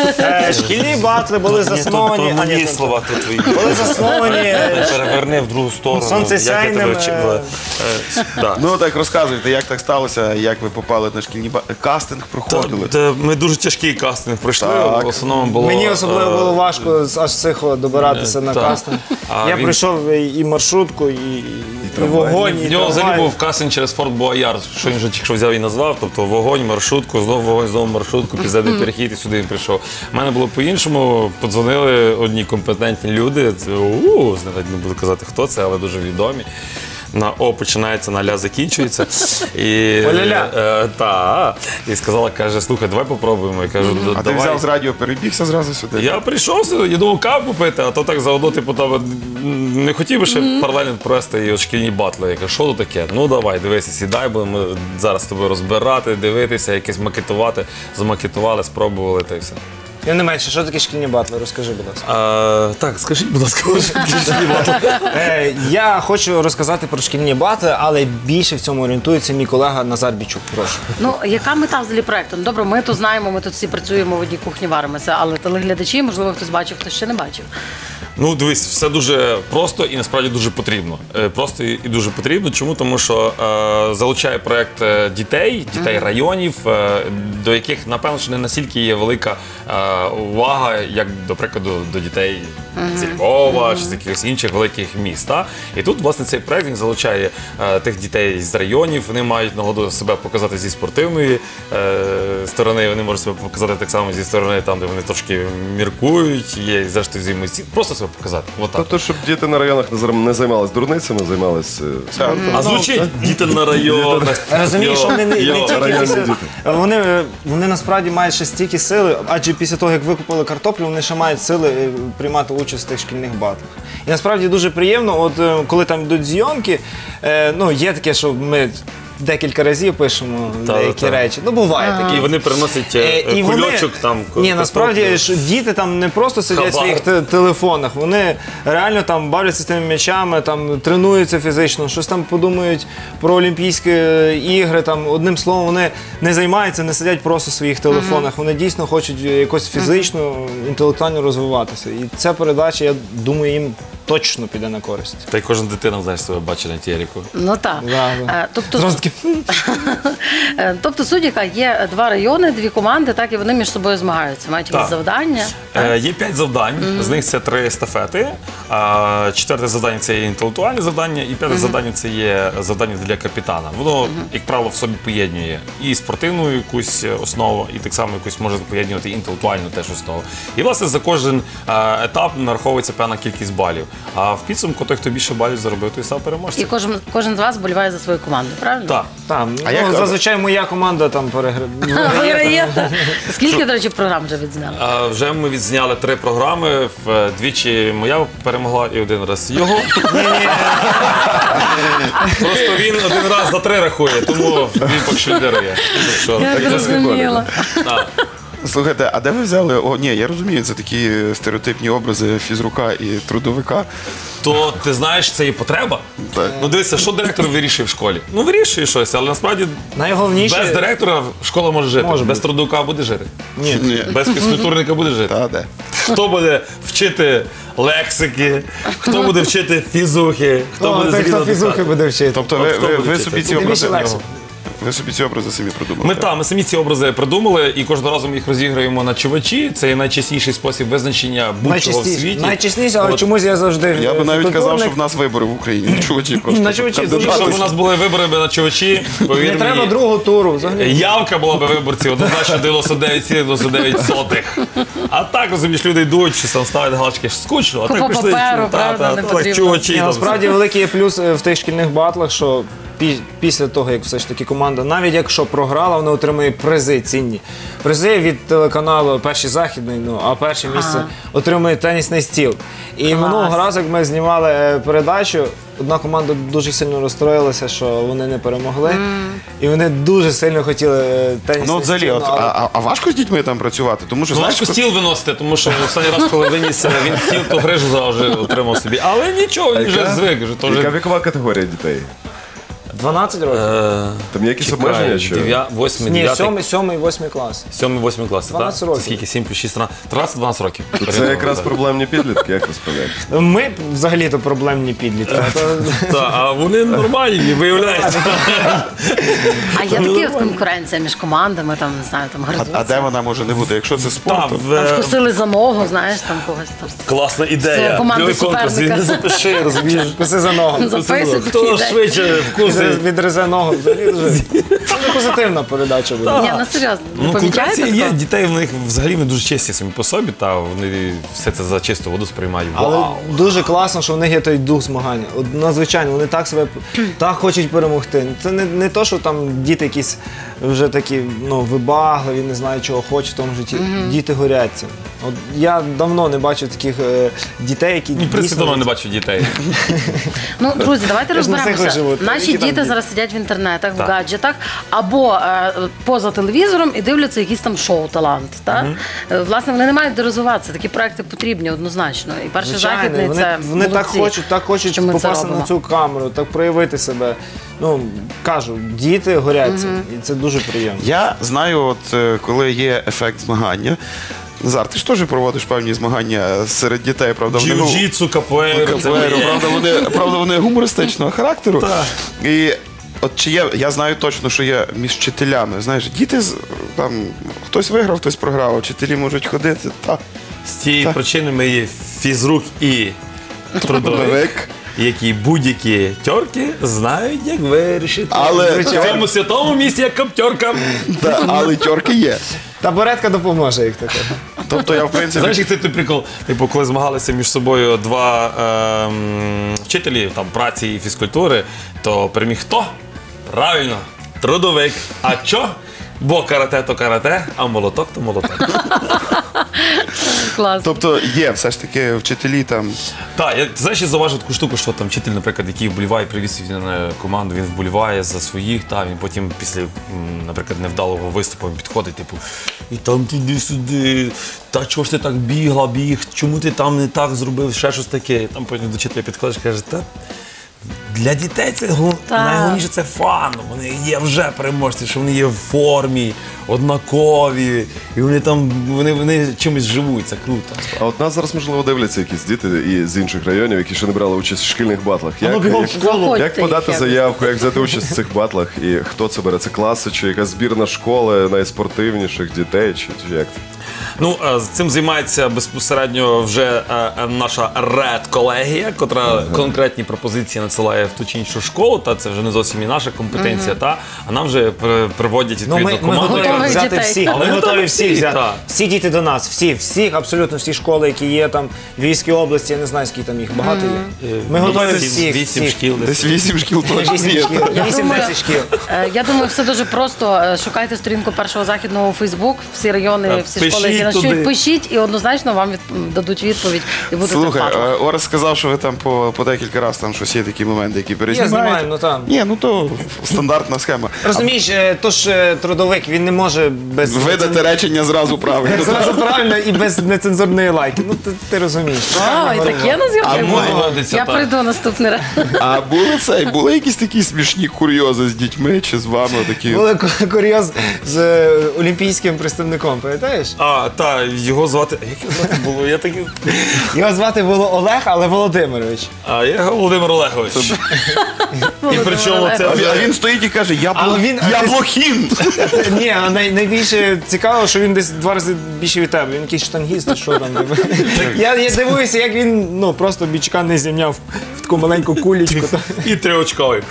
Е, Шкільні батли були засновані. То а, ні, мої то- слова, то твої. Були засновані е, Переверни в другу сторону. Сонцесяйним, Як я тебе е, вчив? Е, да. Ну так розказуйте, як так сталося, як ви попали на шкільні ба... кастинг проходили. Та Ми дуже тяжкий кастинг пройшли. Так. В основному було. Мені особливо е, було важко з- аж з цих добиратися на так. кастинг. А Я він- пройшов і і маршрутку, і, і, і вогонь, і В нього взагалі трамвай. був кастинг через Форт Боярд, що він вже тільки що взяв і назвав. Тобто вогонь, маршрутку, знову вогонь, знову маршрутку, підземний перехід і сюди він прийшов. У мене було по-іншому. Подзвонили одні компетентні люди. Це, у, навіть не буду казати, хто це, але дуже відомі. На О починається, на Ля закінчується. І, Оля-ля. е, та, і сказала, каже, слухай, давай попробуємо. Я кажу, А ти давай. взяв з радіо, перебігся зразу сюди? Я прийшов, я думав каву попити, а то так заодно, типу, там, не хотів би ще паралельно провести і от шкільні батли. Я кажу, що тут таке? Ну давай, дивися, сідай, будемо зараз з тобою розбирати, дивитися, якесь макетувати. Замакетували, спробували та й все. Я не менше, що таке шкільні батли? Розкажи, будь ласка. А, так, скажіть, будь ласка, що таке шкільні батли? Е, я хочу розказати про шкільні батли, але більше в цьому орієнтується мій колега Назар Бійчук. Прошу. Ну, яка мета взагалі проєкту? Ну, добре, ми то знаємо, ми тут всі працюємо в одній кухні, варимося, але телеглядачі, можливо, хтось бачив, хтось ще не бачив. Ну, дивись, все дуже просто і насправді дуже потрібно. Е, Просто і і дуже потрібно. Чому? Тому що е, залучає проєкт е, дітей, дітей районів, е, до яких, напевно, що не настільки є велика е, увага, як, до прикладу, до дітей зі Львова чи з якихось інших великих міст. Та? І тут, власне, цей проєкт він залучає е, тих дітей з районів, вони мають нагоду себе показати зі спортивної е, сторони, вони можуть себе показати так само зі сторони, там, де вони трошки міркують, є, зрештою, взаємодії. Просто себе показати. Отак. Тобто, щоб діти на районах не зар- не займалися дурницями, займалися е, спортом. А звучить діти на районах. Розумієш, що вони не, не Йо, тільки районні після, діти. вони, вони насправді мають ще стільки сили, адже після того, як викупили картоплю, вони ще мають сили е, приймати участь в тих шкільних батлах. І насправді дуже приємно, от е, коли там йдуть зйомки, е, ну є таке, що ми декілька разів пишемо Та, деякі та. речі. Ну, буває такі. І вони приносять Е, е, і вони- кульочок там. Ні, насправді картоплю. ж діти там не просто сидять в Хабар. своїх те- телефонах, вони реально там бавляться з тими м'ячами, там тренуються фізично, щось там подумають про Олімпійські ігри. Там одним словом, вони не займаються, не сидять просто в своїх телефонах. Вони дійсно хочуть якось фізично, інтелектуально розвиватися. І ця передача, я думаю, їм точно піде на користь. Та й кожна дитина, знаєш, себе бачить на телеку. Ну так. Да, да. Е, Тобто, Зразу таки, Е, тобто суть, яка є два райони, дві команди, так і вони між собою змагаються, мають якісь Так. завдання. Е, Є п'ять завдань, з них це три естафети. А, Четверте завдання це є інтелектуальне завдання, і п'яте завдання це є завдання для капітана. Воно, як правило, в собі поєднує і спортивну якусь основу, і так само якусь може поєднувати інтелектуальну теж основу. І, власне, за кожен а, етап нараховується певна кількість балів. А в підсумку той, хто більше балів заробив, той став І переможцем. кожен, кожен з вас боліває за свою команду, правильно? Так. там, А ну, як- зазвичай моя команда там переграє. Виграє. так. Скільки, до речі, програм вже відзняли? А, Вже ми відзняли три програми. В- Двічі моя перемогла і один раз його. Просто він один раз за три рахує, тому він поки що лідирує. Так що, Я так, зрозуміла. так. Слухайте, а де ви взяли? О, ні, я розумію, це такі стереотипні образи фізрука і трудовика. То ти знаєш, це є потреба. Так. Ну дивися, що директор вирішує в школі. Ну вирішує щось, але насправді Найголовніше... без директора школа може жити, Може без бути. трудовика буде жити. Ні. Ні. Без фізкультурника буде жити. Та, де? Хто буде вчити лексики, хто буде вчити фізухи, хто О, буде той, хто залізати фізухи стати. буде вчити. Тобто От ви, хто ви, буде ви вчити? собі ці Тобі образи... більше легше. Ви собі ці образи самі придумали? Ми та ми самі ці образи придумали і кожного разу ми їх розіграємо на чувачі. Це є найчастіший спосіб визначення будь-чого в Найчастіше, світі. найчастіше, але От. чомусь я завжди... Я би е, навіть казав, фізкультурник. що в нас вибори в Україні. Чувачі просто. На чувачі, кандидати. Якщо б у нас були вибори би на чувачі, повір Не треба мені, другого туру, взагалі. явка була б виборців однозначно дев'яносто дев'ять цілих дев'яносто дев'ять сотих. А так, розумієш, люди йдуть, що там ставлять галочки, скучно, а Купа так пішли, паперу, чу- та, правда, та, не так, потрібно. чувачі. Ні, там насправді великий є плюс е, в тих шкільних батлах, що пі- після того, як все ж таки команда, навіть якщо програла, вона отримує призи цінні. Призи від телеканалу Перший Західний, ну, а перше місце отримує тенісний стіл. І минулого разу, як ми знімали е, передачу, одна команда дуже сильно розстроїлася, що вони не перемогли. І вони дуже сильно хотіли е, тенісний Ну, от взагалі, стіл. от, ну, але- а, а- а важко з дітьми там працювати? Тому що, Ну, знаєш, важко стіл виносити, тому що останній раз, коли виніс він стіл, то грижу завжди отримав собі. Але нічого, він вже Яка? звик. Вже, то Яка вже, вікова категорія дітей? дванадцять років? е, Там є якісь чекай, обмеження? Чи? дев'я- восьмий, Ні, дев'ятий, сьомий, сьомий, восьмий клас. сьомий, восьмий клас, так? дванадцять років. Скільки? сім плюс шість, тринадцять дванадцять років. Це якраз проблемні підлітки, як ви справляєтесь? Ми взагалі-то проблемні підлітки. То- Так, а вони нормальні, виявляється. А є такі от конкуренція між командами, там, не знаю, там а, а гризуться. де вона може не бути? Якщо це спорт, Там, то... в- Там вкусили за ногу, знаєш, там когось там. Класна ідея. Це команда Кльовий конкурс. суперника. Не запиши, розумієш. Коси за ногу. Записуй Хто такі ідеї. швидше вкусить. Відрезе ногу. Взагалі дуже. Це не позитивна передача буде. Ні, ну серйозно, не Ну, помічаєте конкуренція є, такого? дітей в них взагалі вони дуже честі самі по собі, та вони все це за чисту воду сприймають. Але Вау! дуже класно, що в них є той дух змагання. От надзвичайно, вони так себе так хочуть перемогти. Це не, не то, що там діти якісь вже такі ну, вибагливі, не знаю, чого хочуть в тому житті. Діти горять цим. От я давно не бачив таких е, дітей, які Ну, в принципі, давно не бачу дітей. Ну, друзі, давайте Я ж на цих розберемося. живу. Наші Які там діти діти? зараз сидять в інтернетах, Так. в гаджетах або е, поза телевізором і дивляться якийсь там шоу-талант. Так? Е, Власне, вони не мають де розвиватися. Такі проекти потрібні однозначно. І перший західний вони, це вони так молодці, хочуть, так хочуть що ми це попасти робимо. на цю камеру, так проявити себе. Ну, кажу, діти горять цим, і це дуже приємно. Я знаю, от е, коли є ефект змагання. Назар, ти ж теж проводиш певні змагання серед дітей, правда? вони, ну, Джиу-джитсу, капуейру. це капуейру, моє. правда, вони, правда, вони гумористичного характеру. І от чи є, я знаю точно, що є між вчителями. Знаєш, діти з- там хтось виграв, хтось програв, вчителі можуть ходити. Та, З цієї Так. причини ми є фізрук і трудовик, трудовик. які будь-які тьорки знають, як вирішити. Але- в цьому святому місті як каптерка. Та, але тьорки є. Табуретка допоможе їх таке. Тобто я, в принципі, Знаєш, як це той прикол? Типу, коли змагалися між собою два ем, вчителі там, праці і фізкультури, то переміг хто? Правильно, трудовик. А чо? Бо карате то карате, а молоток то молоток. Класно. Тобто є все ж таки вчителі там. Так, я знаєш, я зауважив таку штуку, що там вчитель, наприклад, який вболіває, привіз він на команду, він вболіває за своїх, та він потім після, м, наприклад, невдалого виступу він підходить, типу, і там туди-сюди, та чого ж ти так бігла, біг, чому ти там не так зробив, ще щось таке. І там потім до вчителя підходиш і каже, та для дітей це гол- Так. найголовніше це фан. Вони є вже переможці, що вони є в формі, однакові, і вони там вони, вони чимось живуть, це круто. А от нас зараз, можливо, дивляться якісь діти і з інших районів, які ще не брали участь в шкільних батлах. ну, бігом як, в школу. Заходьте як подати їх заявку, як взяти участь в цих батлах, і хто це бере? Це класи, чи якась збірна школи найспортивніших дітей, чи, чи як це? Ну, е, з цим займається безпосередньо вже е, е, наша ред-колегія, котра конкретні пропозиції надсилає в ту чи іншу школу, та це вже не зовсім і наша компетенція, та, а нам вже при- приводять Ну, відповідну ми, ми команду. готові Готових взяти дітей. всіх, Але ми готові готові всіх всіх, взяти. так. Всі діти до нас, всі, всіх, абсолютно всі школи, які є там в Львівській області, я не знаю, скільки там їх багато є. Ми готові Вісім- всіх. Вісім всіх. шкіл. Десь вісім шкіл точно Вісім є. шкіл, вісім-десять шкіл. Е, Я думаю, все дуже просто. Е, Шукайте сторінку першого західного у Фейсбук, всі райони, Так, всі школи, які пишіть нас туди. чують, пишіть і однозначно вам від- дадуть відповідь і будете Слухай, плакати. е, Орес сказав, що ви там по, по декілька разів там щось є такі моменти, які Я перезнімаєте. знімаю, ну там. Ні, ну то стандартна схема. Розумієш, е, то ж е, трудовик, він не може без... Видати речення зразу правильно. Зразу правильно і без нецензурної лайки. Ну, ти, ти розумієш. А, і таке на А зйомки може, було? доводиться Я так. прийду наступний раз. А були це, були якісь такі смішні курйози з дітьми чи з вами такі? Були ку- курйоз з е, олімпійським представником, пам'ятаєш? А, та, його звати. А як його звати було? Я такий. Його звати було Олег, але Володимирович. А я Володимир Олегович. І причому це. А він, а він стоїть і каже, я, Але блох... він- я блохін. Ні, а най, найбільше цікаво, що він десь два рази більше від тебе. Він якийсь штангіст, чи що там. Я, я дивуюся, як він ну, просто бічка не зімняв в таку маленьку кулічку. І триочковий.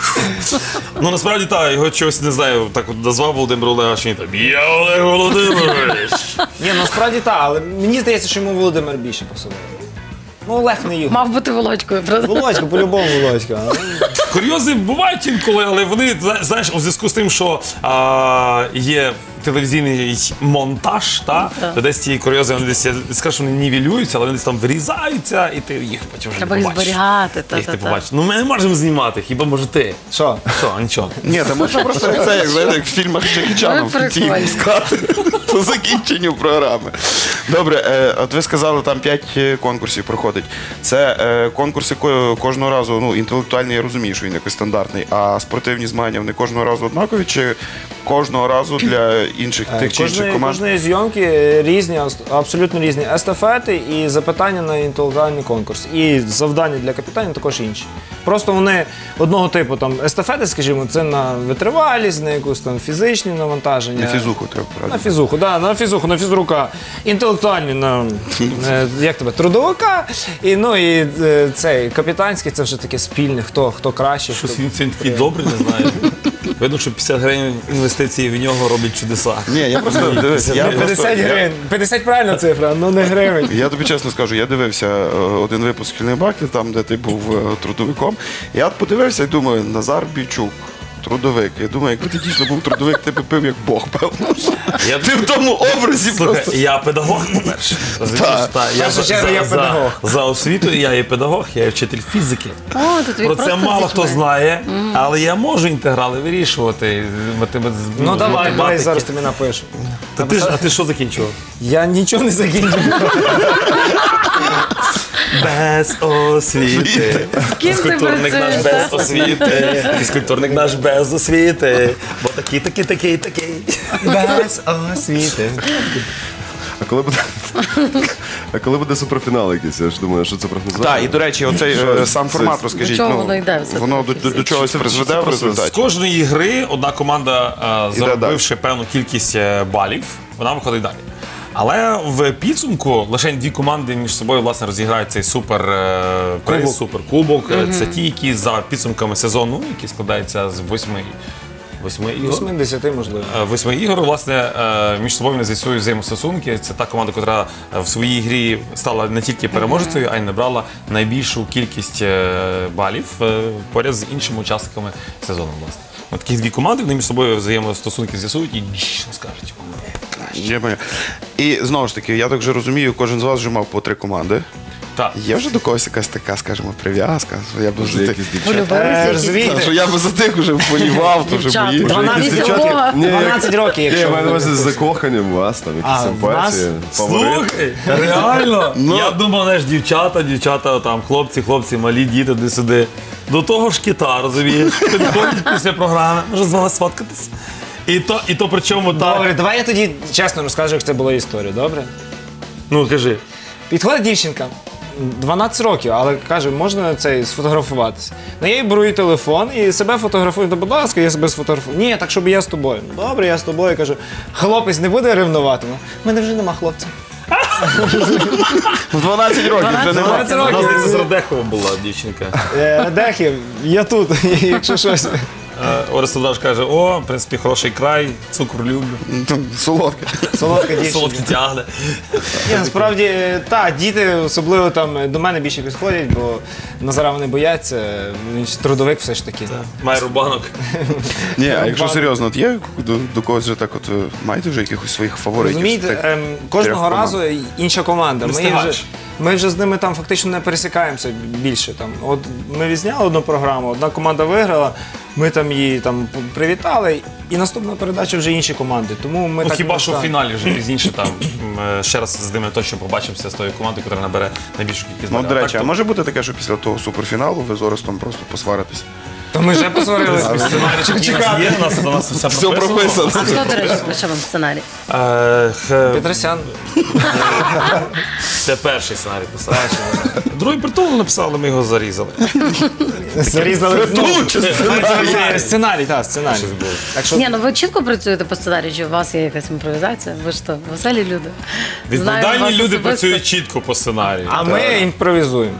Ну насправді так, його чогось не знаю, так от назвав Володимир Олегович, він там, я Олег Володимирович. Ні, насправді так, але мені здається, що йому Володимир більше пасував. Ну, Олег не його. Мав бути Володькою, правда? Володька, по-любому Володька. Курйози бувають інколи, але вони, зна- знаєш, у зв'язку з тим, що а, є телевізійний монтаж, та, то десь ці курйози, вони десь, я не скажу, що вони нівелюються, але вони десь там вирізаються, і ти їх потім вже не Треба їх побачиш. зберігати. та, Їх та, ти та. побачиш. Ну ми не можемо знімати, хіба може ти? Що? Що, нічого. Ні, та можна просто це, як, знаєте, як в фільмах з Джекі Чаном в кінці прикольно. пускати по закінченню програми. Добре, е, от ви сказали, там п'ять конкурсів проходить. Це е, конкурси ко- кожного разу, ну, інтелектуальний, я розумію, що він якось стандартний, а спортивні змагання, вони кожного разу однакові, чи кожного разу для інших тих чи інших Кожної, команд? кожної зйомки різні, абсолютно різні естафети і запитання на інтелектуальний конкурс. І завдання для капітанів також інші. Просто вони одного типу, там, естафети, скажімо, це на витривалість, на якусь там фізичні навантаження. На фізуху треба На брати. фізуху, да, на фізуху, на фізрука. Інтелектуальні на е, як тебе, трудовика. І, ну, і е, цей капітанський це вже таке спільне, хто, хто краще. Щось хто... він сьогодні такий добрий, не знаю. Видно, що п'ятдесят гривень інвестиції в нього роблять чудеса. Ні, я просто дивись, я просто... п'ятдесят я- гривень. п'ятдесят правильна цифра, ну не гривень. Я тобі чесно скажу, я дивився е, один випуск «Шкільних баків», там, де ти був е, трудовиком. Я от подивився і думаю, Назар Бійчук, трудовик. Я думаю, якби ти дійсно був трудовик, ти би пив як Бог, певно. Я- Ти в тому образі Слухай, просто. я педагог, по-перше. Розумієш? Так. Та, я першу за- чергу за- я за- педагог. За освітою я є педагог, я є вчитель фізики. О, то тобі Про це просто мало з хто дітьми. знає, але я можу інтеграли вирішувати. Математ- Ну з давай, давай математики. зараз тобі напишу. Та ти ж- А ти що закінчував? Я нічого не закінчив. Без освіти. ким ти Фізкультурник наш працюєш, без так? освіти. Фізкультурник наш без освіти. Бо такий, такий, такий, такий. Без освіти. А коли буде, а коли буде суперфінал якийсь? Я ж думаю, що це прогнозовано. Так, і до речі, оцей е, сам формат, Це- розкажіть. До чого ну, воно йде все-таки? Воно до, до, до чогось призведе в З результаті. кожної гри одна команда, е, Іде заробивши певну кількість е, балів, вона виходить далі. Але в підсумку лише дві команди між собою власне розіграють цей супер е, приз, супер кубок. Е, Це ті, які за підсумками сезону, який складається з восьми. Восьми ігор. вісімдесят, можливо. Е, Восьми ігор, власне, е, між собою вони з'ясують взаємостосунки. Це та команда, яка в своїй грі стала не тільки переможцею, а й набрала найбільшу кількість е, балів е, поряд з іншими учасниками сезону. Власне. От такі дві команди вони між собою взаємостосунки з'ясують і дж, скажуть. Я поняв. І знову ж таки, я так вже розумію, кожен з вас вже мав по три команди. Так. Є вже до когось якась така, скажімо, прив'язка? Я б за тих, Полюбилися якісь? Розумієте? що я б за тих вже вполівав, то вже Дівчата. боїв. дванадцять років. дванадцять років, Ні, якщо в мене ви з закоханням у вас, там, А, якісь в нас? симпатії, фаворит. Слухай, реально. Ну. Я думав, знаєш, дівчата, дівчата, там, хлопці, хлопці, малі, діти, де сюди. До того ж кита, розумієш? Підходять після програми, може з вами сфоткатись. І то, і то причому так. Добре, давай я тоді чесно розкажу, як це була історія, добре? Ну, кажи. Підходить дівчинка, дванадцять років, але каже, можна цей сфотографуватися. Ну, я їй беру її телефон і себе фотографую. Ну, будь ласка, я себе сфотографую. Ні, так, щоб я з тобою. Ну, добре, я з тобою. Кажу, хлопець не буде ревнувати? У мене вже нема хлопця. В дванадцять років вже немає. дванадцять Вона, років. здається, з Радехова була дівчинка. Е, Радехів, я тут, якщо щось. Е, Орест Тодаш каже, о, в принципі, хороший край, цукор люблю. Солодке. Солодка дівчинка. Солодкий тягне. Ні, насправді, е, та, діти особливо там е, до мене більше підходять, бо Назара вони бояться, він ж трудовик все ж таки. Має рубанок. Ні, а якщо серйозно, от є до, до когось вже так от, е, маєте вже якихось своїх фаворитів? Розумієте, з тих ем, кожного трьох разу інша команда. Не Ми вже, встигаєш. ми вже з ними там фактично не пересікаємося більше. Там. От ми відзняли одну програму, одна команда виграла, ми там її там привітали, і наступна передача вже інші команди. Тому ми Ну, так хіба не що в стали. фіналі вже пізніше там м, ще раз з ними точно побачимося з тою командою, яка набере найбільшу кількість Ну, балів. до А речі, так, а то- може бути таке, що після того суперфіналу ви з Орестом просто посваритесь? То ми вже посварилися. Сценарій у нас є, у нас, у нас все Все прописано. прописано. А хто, до речі, пише вам сценарій? Е, х- Петросян. Це перший сценарій писав. Другий притул написали, ми його зарізали. Зарізали. Ну, сценарій, так, сценарій. Так що Ні, ну ви чітко працюєте по сценарію, чи у вас є якась імпровізація? Ви ж то веселі люди. Знаю Відповідальні вас люди особисто. працюють чітко по сценарію. А ми імпровізуємо.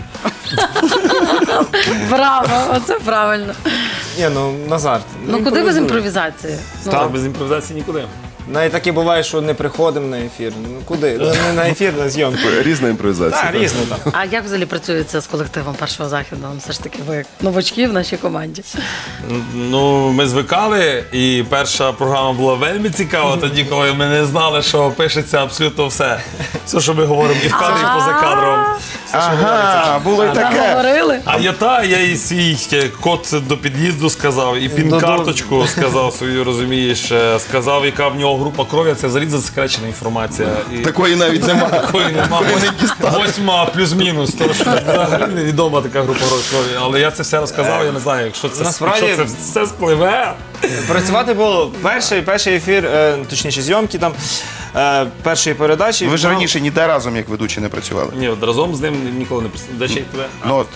Браво, оце правильно. Ні, ну, Назар. Ну куди без імпровізуємо. імпровізації? Ну, Так, без імпровізації нікуди. Навіть таке буває, що не приходимо на ефір. Ну куди? Ну, не на ефір, на зйомку. Різна імпровізація. Так, різно там. А як взагалі працюється з колективом першого західного? Все ж таки, ви як новачки в нашій команді. Ну, ми звикали, і перша програма була вельми цікава, тоді, коли ми не знали, що пишеться абсолютно все. Все, що ми говоримо і в кадрі, і поза кадром. Ага, було й таке. Наговорили? А я та, я і свій е, код до під'їзду сказав, і пін-карточку сказав свою, розумієш, е, сказав, яка в нього група крові, це взагалі засекречена інформація. І Такої навіть немає. такої нема. Восьма плюс-мінус, тому що взагалі невідома така група крові. Але я це все розказав, я не знаю, якщо це, Насправді- якщо це все спливе. Працювати було перший, перший ефір, е, точніше зйомки там е, першої передачі. Ви ж Ну, раніше ніде разом, як ведучі, не працювали. Ні, от разом з ним ніколи не працював. Де ще й тебе? Ну, от.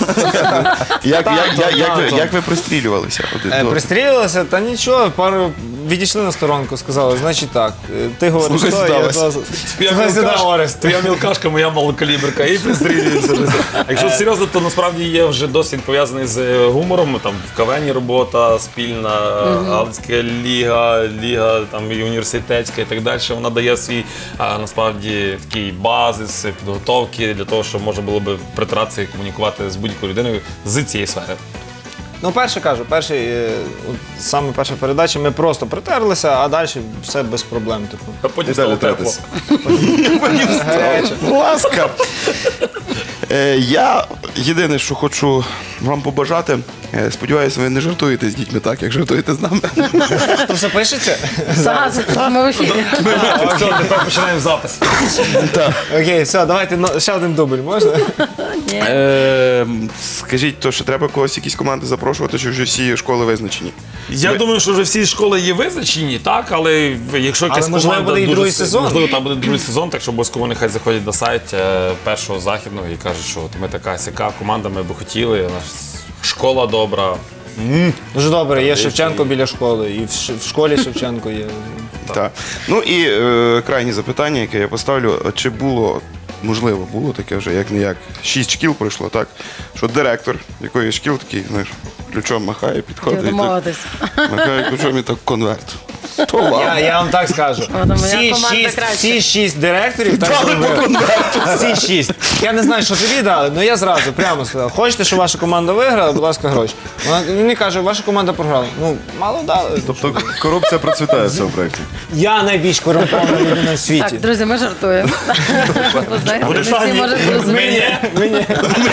Як, як, як, як, ви, як ви пристрілювалися? От, Е, до- Пристрілилися, та нічого, пару відійшли на сторонку, сказали, значить так, е, ти говориш, Слухай, то, я здалось. то. Твоя Слухай сюди, мілкашка, Орест. твоя мілкашка, моя малокаліберка, і пристрілюється. А якщо серйозно, то насправді є вже досвід пов'язаний з е, гумором. Там в кавені робота спільна, Галицька ліга, ліга там і університетська і так далі. Вона дає свій а, насправді такий базис підготовки для того, щоб можна було би притиратися і комунікувати з будь-якою людиною з цієї сфери. Ну, перше кажу, перший, е, от саме перша передача, ми просто притерлися, а далі все без проблем. Типу. А потім І далі стало тепло. третись. Гаряче. Будь ласка. Е, я єдине, що хочу вам побажати. е, Сподіваюся, ви не жартуєте з дітьми так, як жартуєте з нами. То все пишеться? Зараз ми в ефірі. Все, тепер починаємо запис. Окей, все, давайте ну, ще один дубль, можна? Е, Скажіть, то що треба когось якісь команди запрошувати, чи вже всі школи визначені? Я думаю, що вже всі школи є визначені, так, але якщо якась Але, можливо, команда буде і дуже другий си- сезон. Можливо, там буде другий сезон, так що обов'язково нехай заходять на сайт е, першого західного і кажуть, що от ми така сяка команда, ми би хотіли, наша школа добра. Дуже добре, є Шевченко біля школи, і в, ш- в школі Шевченко є. Так. Ну і е, крайнє запитання, яке я поставлю, чи було, можливо, було таке вже, як не як, шість шкіл пройшло, так? Що директор якоїсь шкіл такий, знаєш, ключом махає, підходить, і так, Домовитись. махає ключом і так конверт. То вам. Я, я вам так скажу. Вона моя Всі команда шість, краще. всі шість директорів так Дали по зробили. конверту. Всі шість. Я не знаю, що тобі дали, але я зразу прямо сказав. Хочете, щоб ваша команда виграла, будь ласка, гроші. Вона він мені каже, ваша команда програла. Ну, мало дали. Тобто корупція процвітає в цьому проєкті. Я найбільш корумпована людина в світі. Так, друзі, ми жартуємо. Бо знаєте, не всі можуть зрозуміти. Мені.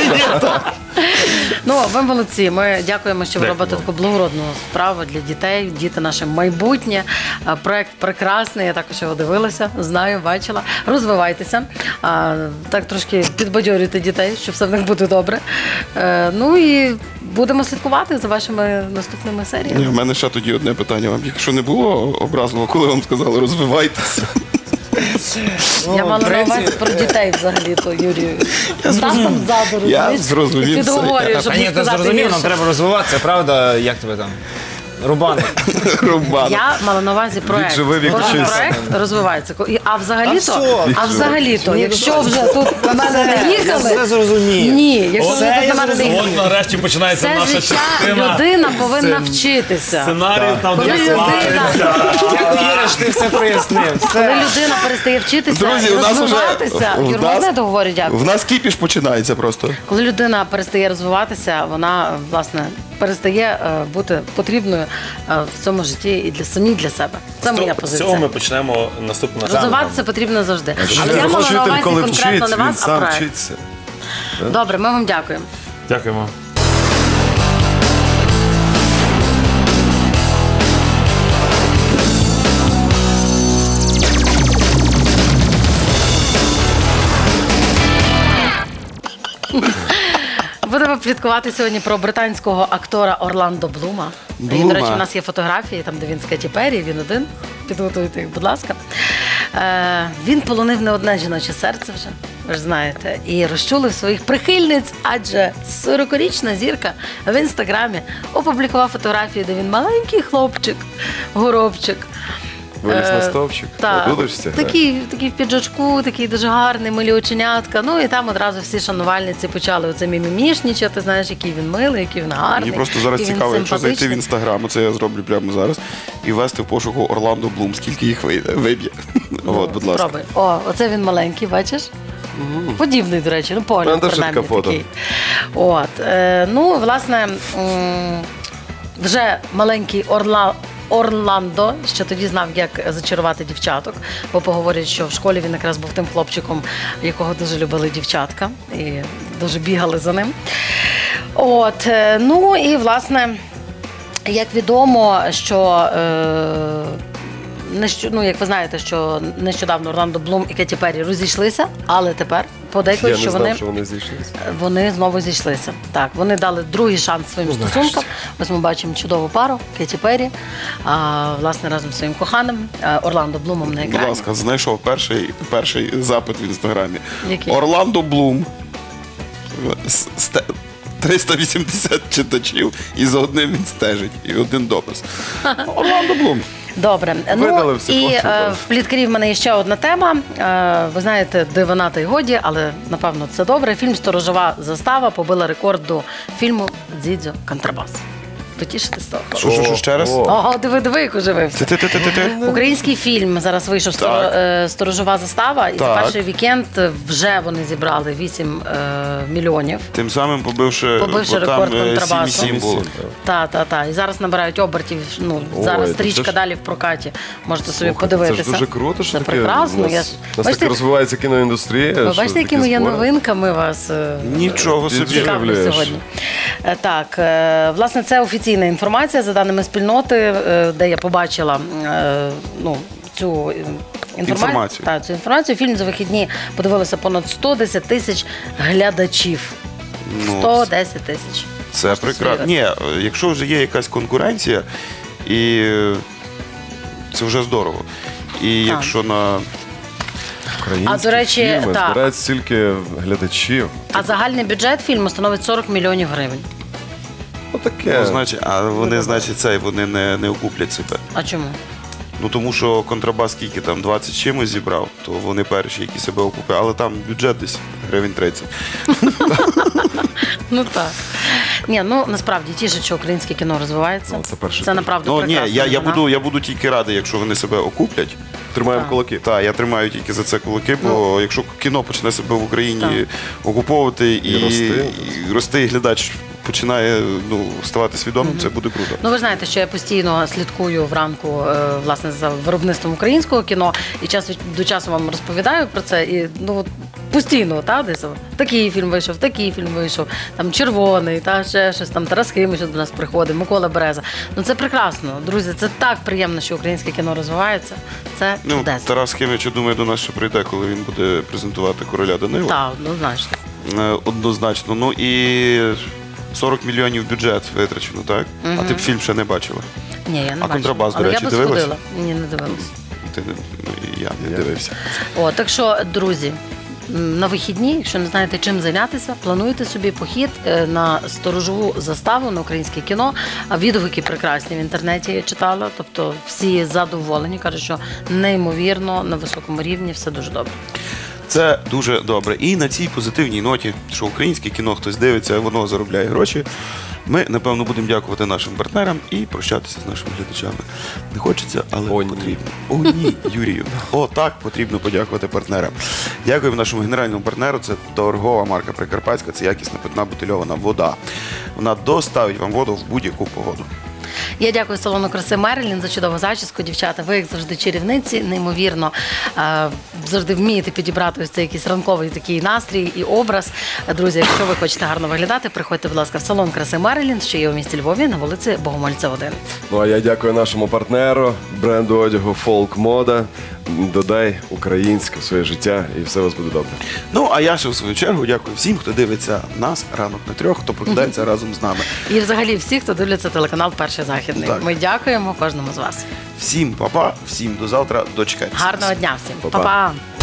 Ну, ви молодці. Ми дякуємо, що ви робите таку благородну справу для дітей. Діти наше майбутнє. А, проект прекрасний. Я також його дивилася, знаю, бачила. Розвивайтеся. А, так трошки підбадьорюйте дітей, щоб все в них буде добре. Е, ну і будемо слідкувати за вашими наступними Ні, серіями. в мене ще тоді одне питання вам. Якщо не було образливо, коли вам сказали розвивайтеся? Я Ну, мала в на принципі- увазі про дітей взагалі-то, Юрію. Я Нас там зрозумів. ззаду, Я розумієш, зрозумів все. підговорюєш, щоб А ні, не ти сказати зрозумів, нам гірше. треба розвиватися, правда? Як тебе там? Рубани. Рубана. Я мала на увазі проект. живи, вік Кожен вчися. проект розвивається. І- А А взагалі-то, все. а взагалі-то, Ні, якщо ну, вже тут на мене не Я їхали, все зрозумів. ні, якщо вже Все тут я на мене не зрозумів. їхали, От нарешті починається це наша життя частина. людина повинна вчитися. Сценарій там Коли дуже людина, Дякую, Юра, що ти все прояснив. коли Все. людина перестає вчитися Друзі, і у нас уже розвиватися, в Юр, нас- можна я договорю, дякую. В нас кіпіш починається просто. Коли людина перестає розвиватися, вона, власне, перестає е, бути потрібною е, в цьому житті і для самі для себе. Це моя З цього позиція. ми почнемо наступну нашу. Розвиватися потрібно завжди. Але я мала на Вчитель, увазі коли конкретно вчить, не він вас, а сам проект. вчиться. Добре, ми вам дякуємо. Дякуємо. Будемо пліткувати сьогодні про британського актора Орландо Блума. І, до Блума. речі, у нас є фотографії, там, де він з Кеті Перрі, він один. Підготуйте їх, будь ласка. Е, він полонив не одне жіноче серце вже, ви ж знаєте, і розчулив своїх прихильниць, адже сорокарічна зірка в інстаграмі опублікував фотографію, де він маленький хлопчик, горобчик. Виліз на Е, стовпчик, так. на дудочці. Такий, такий в піджачку, такий дуже гарний, милі оченятка. Ну і там одразу всі шанувальниці почали оце мімімішнічати, знаєш, який він милий, який він гарний. Мені просто зараз який він цікаво, якщо зайти в симпатичний. інстаграм, це я зроблю прямо зараз, і ввести в пошуку Орландо Блум, скільки їх вийде, виб'є. От, будь ласка. Пробуй. О, оце він маленький, бачиш? Подібний, до речі, ну погляд, Мене теж принаймні, таке фото. такий. От, е, ну, власне, м, вже маленький Орла, Орландо, ще тоді знав, як зачарувати дівчаток, бо поговорять, що в школі він якраз був тим хлопчиком, якого дуже любили дівчатка, і дуже бігали за ним. От, е, ну і, власне, як відомо, що е, Нещо, ну, як ви знаєте, що нещодавно Орландо Блум і Кеті Перрі розійшлися, але тепер Я подейкують, не що знав, вони, що вони зійшлися. вони знову зійшлися. Так, вони дали другий шанс своїм стосункам. Ось ми бачимо чудову пару Кеті Перрі, а, власне, разом з своїм коханим а, Орландо Блумом на Будь екрані. ласка, знайшов перший, перший запит в інстаграмі. Який? Орландо Блум. С- сте- триста вісімдесят читачів, і за одним він стежить. І один допис. Орландо Блум. Добре. Видали Ну, всі і фото, е, так. в пліткарів в мене є ще одна тема. Е, ви знаєте, дивина та й годі, але, напевно, це добре. Фільм «Сторожова застава» побила рекорд до фільму «Дзідзьо Контрабас». Потішитись з того. Що, що, що, ще раз? О. Ого, диви, диви, як оживився. Ти-ти-ти-ти-ти. Український фільм зараз вийшов «Сторо- Так. е, «Сторожова застава», і за Так. перший вікенд вже вони зібрали вісім е, мільйонів. Тим самим побивши, Побивши бо там рекорд е, контрабасу. сім і сім було. Та, та, та. І зараз набирають обертів. Ну, Ой, зараз то стрічка це ж- далі в прокаті. Можете собі Слухайте, подивитися. Це ж дуже круто, що Це таке. прекрасно. У нас, Я ж- у нас Бачите, так розвивається кіноіндустрія. ви що бачите, такі якими є збори. новинками вас е, Нічого собі. цікавлю Уявляєш. сьогодні. Е, Так, е, власне, це офіційна інформація за даними спільноти, е, де я побачила е, ну, цю е, інформацію. Інформацію. Так, цю інформацію. Фільм за вихідні подивилося понад сто десять тисяч глядачів. Ну, сто десять тисяч. Це Можете прекрасно. собі Ні, е, якщо вже є якась конкуренція, і е, це вже здорово. І Так. якщо на Українські А, до речі, фільми так. збирають стільки глядачів. А загальний бюджет фільму становить сорок мільйонів гривень. Отаке. ну, значить, а вони, значить, це вони не, не окуплять себе. А чому? Ну тому що контрабас скільки там двадцять чимось зібрав, то вони перші, які себе окупили. Але там бюджет десь гривень тридцять. Ну так. Ні, ну насправді тішить, що українське кіно розвивається. Ну, це перше. Це направду Ну ні, прекрасна я, я, новина. буду, я буду тільки радий, якщо вони себе окуплять. Тримаємо Так. кулаки. Так, я тримаю тільки за це кулаки, бо якщо кіно почне себе в Україні Так. окуповувати і, І рости. і рости, і глядач починає ну, ставати свідомим, це буде круто. Ну, ви знаєте, що я постійно слідкую вранку е, власне за виробництвом українського кіно і час від до часу вам розповідаю про це. І ну от постійно, та десь такий фільм вийшов, такий фільм вийшов, там червоний, та ще щось там Тарас Химич до нас приходить, Микола Береза. Ну це прекрасно, друзі. Це так приємно, що українське кіно розвивається. Це Ну, чудесно. Тарас Химич, я думаю, до нас ще прийде, коли він буде презентувати короля Данила. Так, однозначно. Е, Однозначно. Ну і сорок мільйонів бюджет витрачено, так? А ти б фільм ще не бачила? Ні, я не А бачила. «Контрабас», до Але речі, я би дивилась? сходила. Ні, не дивилась. Ти не, ну, і я не дивився. О, так що, друзі, м, на вихідні, якщо не знаєте, чим зайнятися, плануйте собі похід е, на сторожову заставу на українське кіно. А відгуки прекрасні в інтернеті я читала. Тобто всі задоволені, кажуть, що неймовірно на високому рівні, все дуже добре. Це дуже добре. І на цій позитивній ноті, що українське кіно хтось дивиться, воно заробляє гроші. Ми, напевно, будемо дякувати нашим партнерам і прощатися з нашими глядачами. Не хочеться, але О, ні. потрібно. О, ні, Юрію. О, так, потрібно подякувати партнерам. Дякуємо нашому генеральному партнеру. Це торгова марка Прикарпатська, це якісна питна бутильована вода. Вона доставить вам воду в будь-яку погоду. Я дякую салону краси Мерлін за чудову зачіску. Дівчата, ви як завжди чарівниці, неймовірно е, завжди вмієте підібрати ось цей якийсь ранковий такий настрій і образ. Друзі, якщо ви хочете гарно виглядати, приходьте, будь ласка, в салон краси Мерлін, що є у місті Львові на вулиці Богомольця, один. Ну а я дякую нашому партнеру, бренду одягу Folk Мода. Додай українське в своє життя і все у вас буде добре. Ну, а я ще в свою чергу дякую всім, хто дивиться нас ранок на трьох, хто прокидається разом з нами. І взагалі всі, хто дивляться телеканал «Перший західний». Так. Ми дякуємо кожному з вас. Всім па-па, всім до завтра, дочекайтеся. Гарного дня всім. Па-па. Па-па.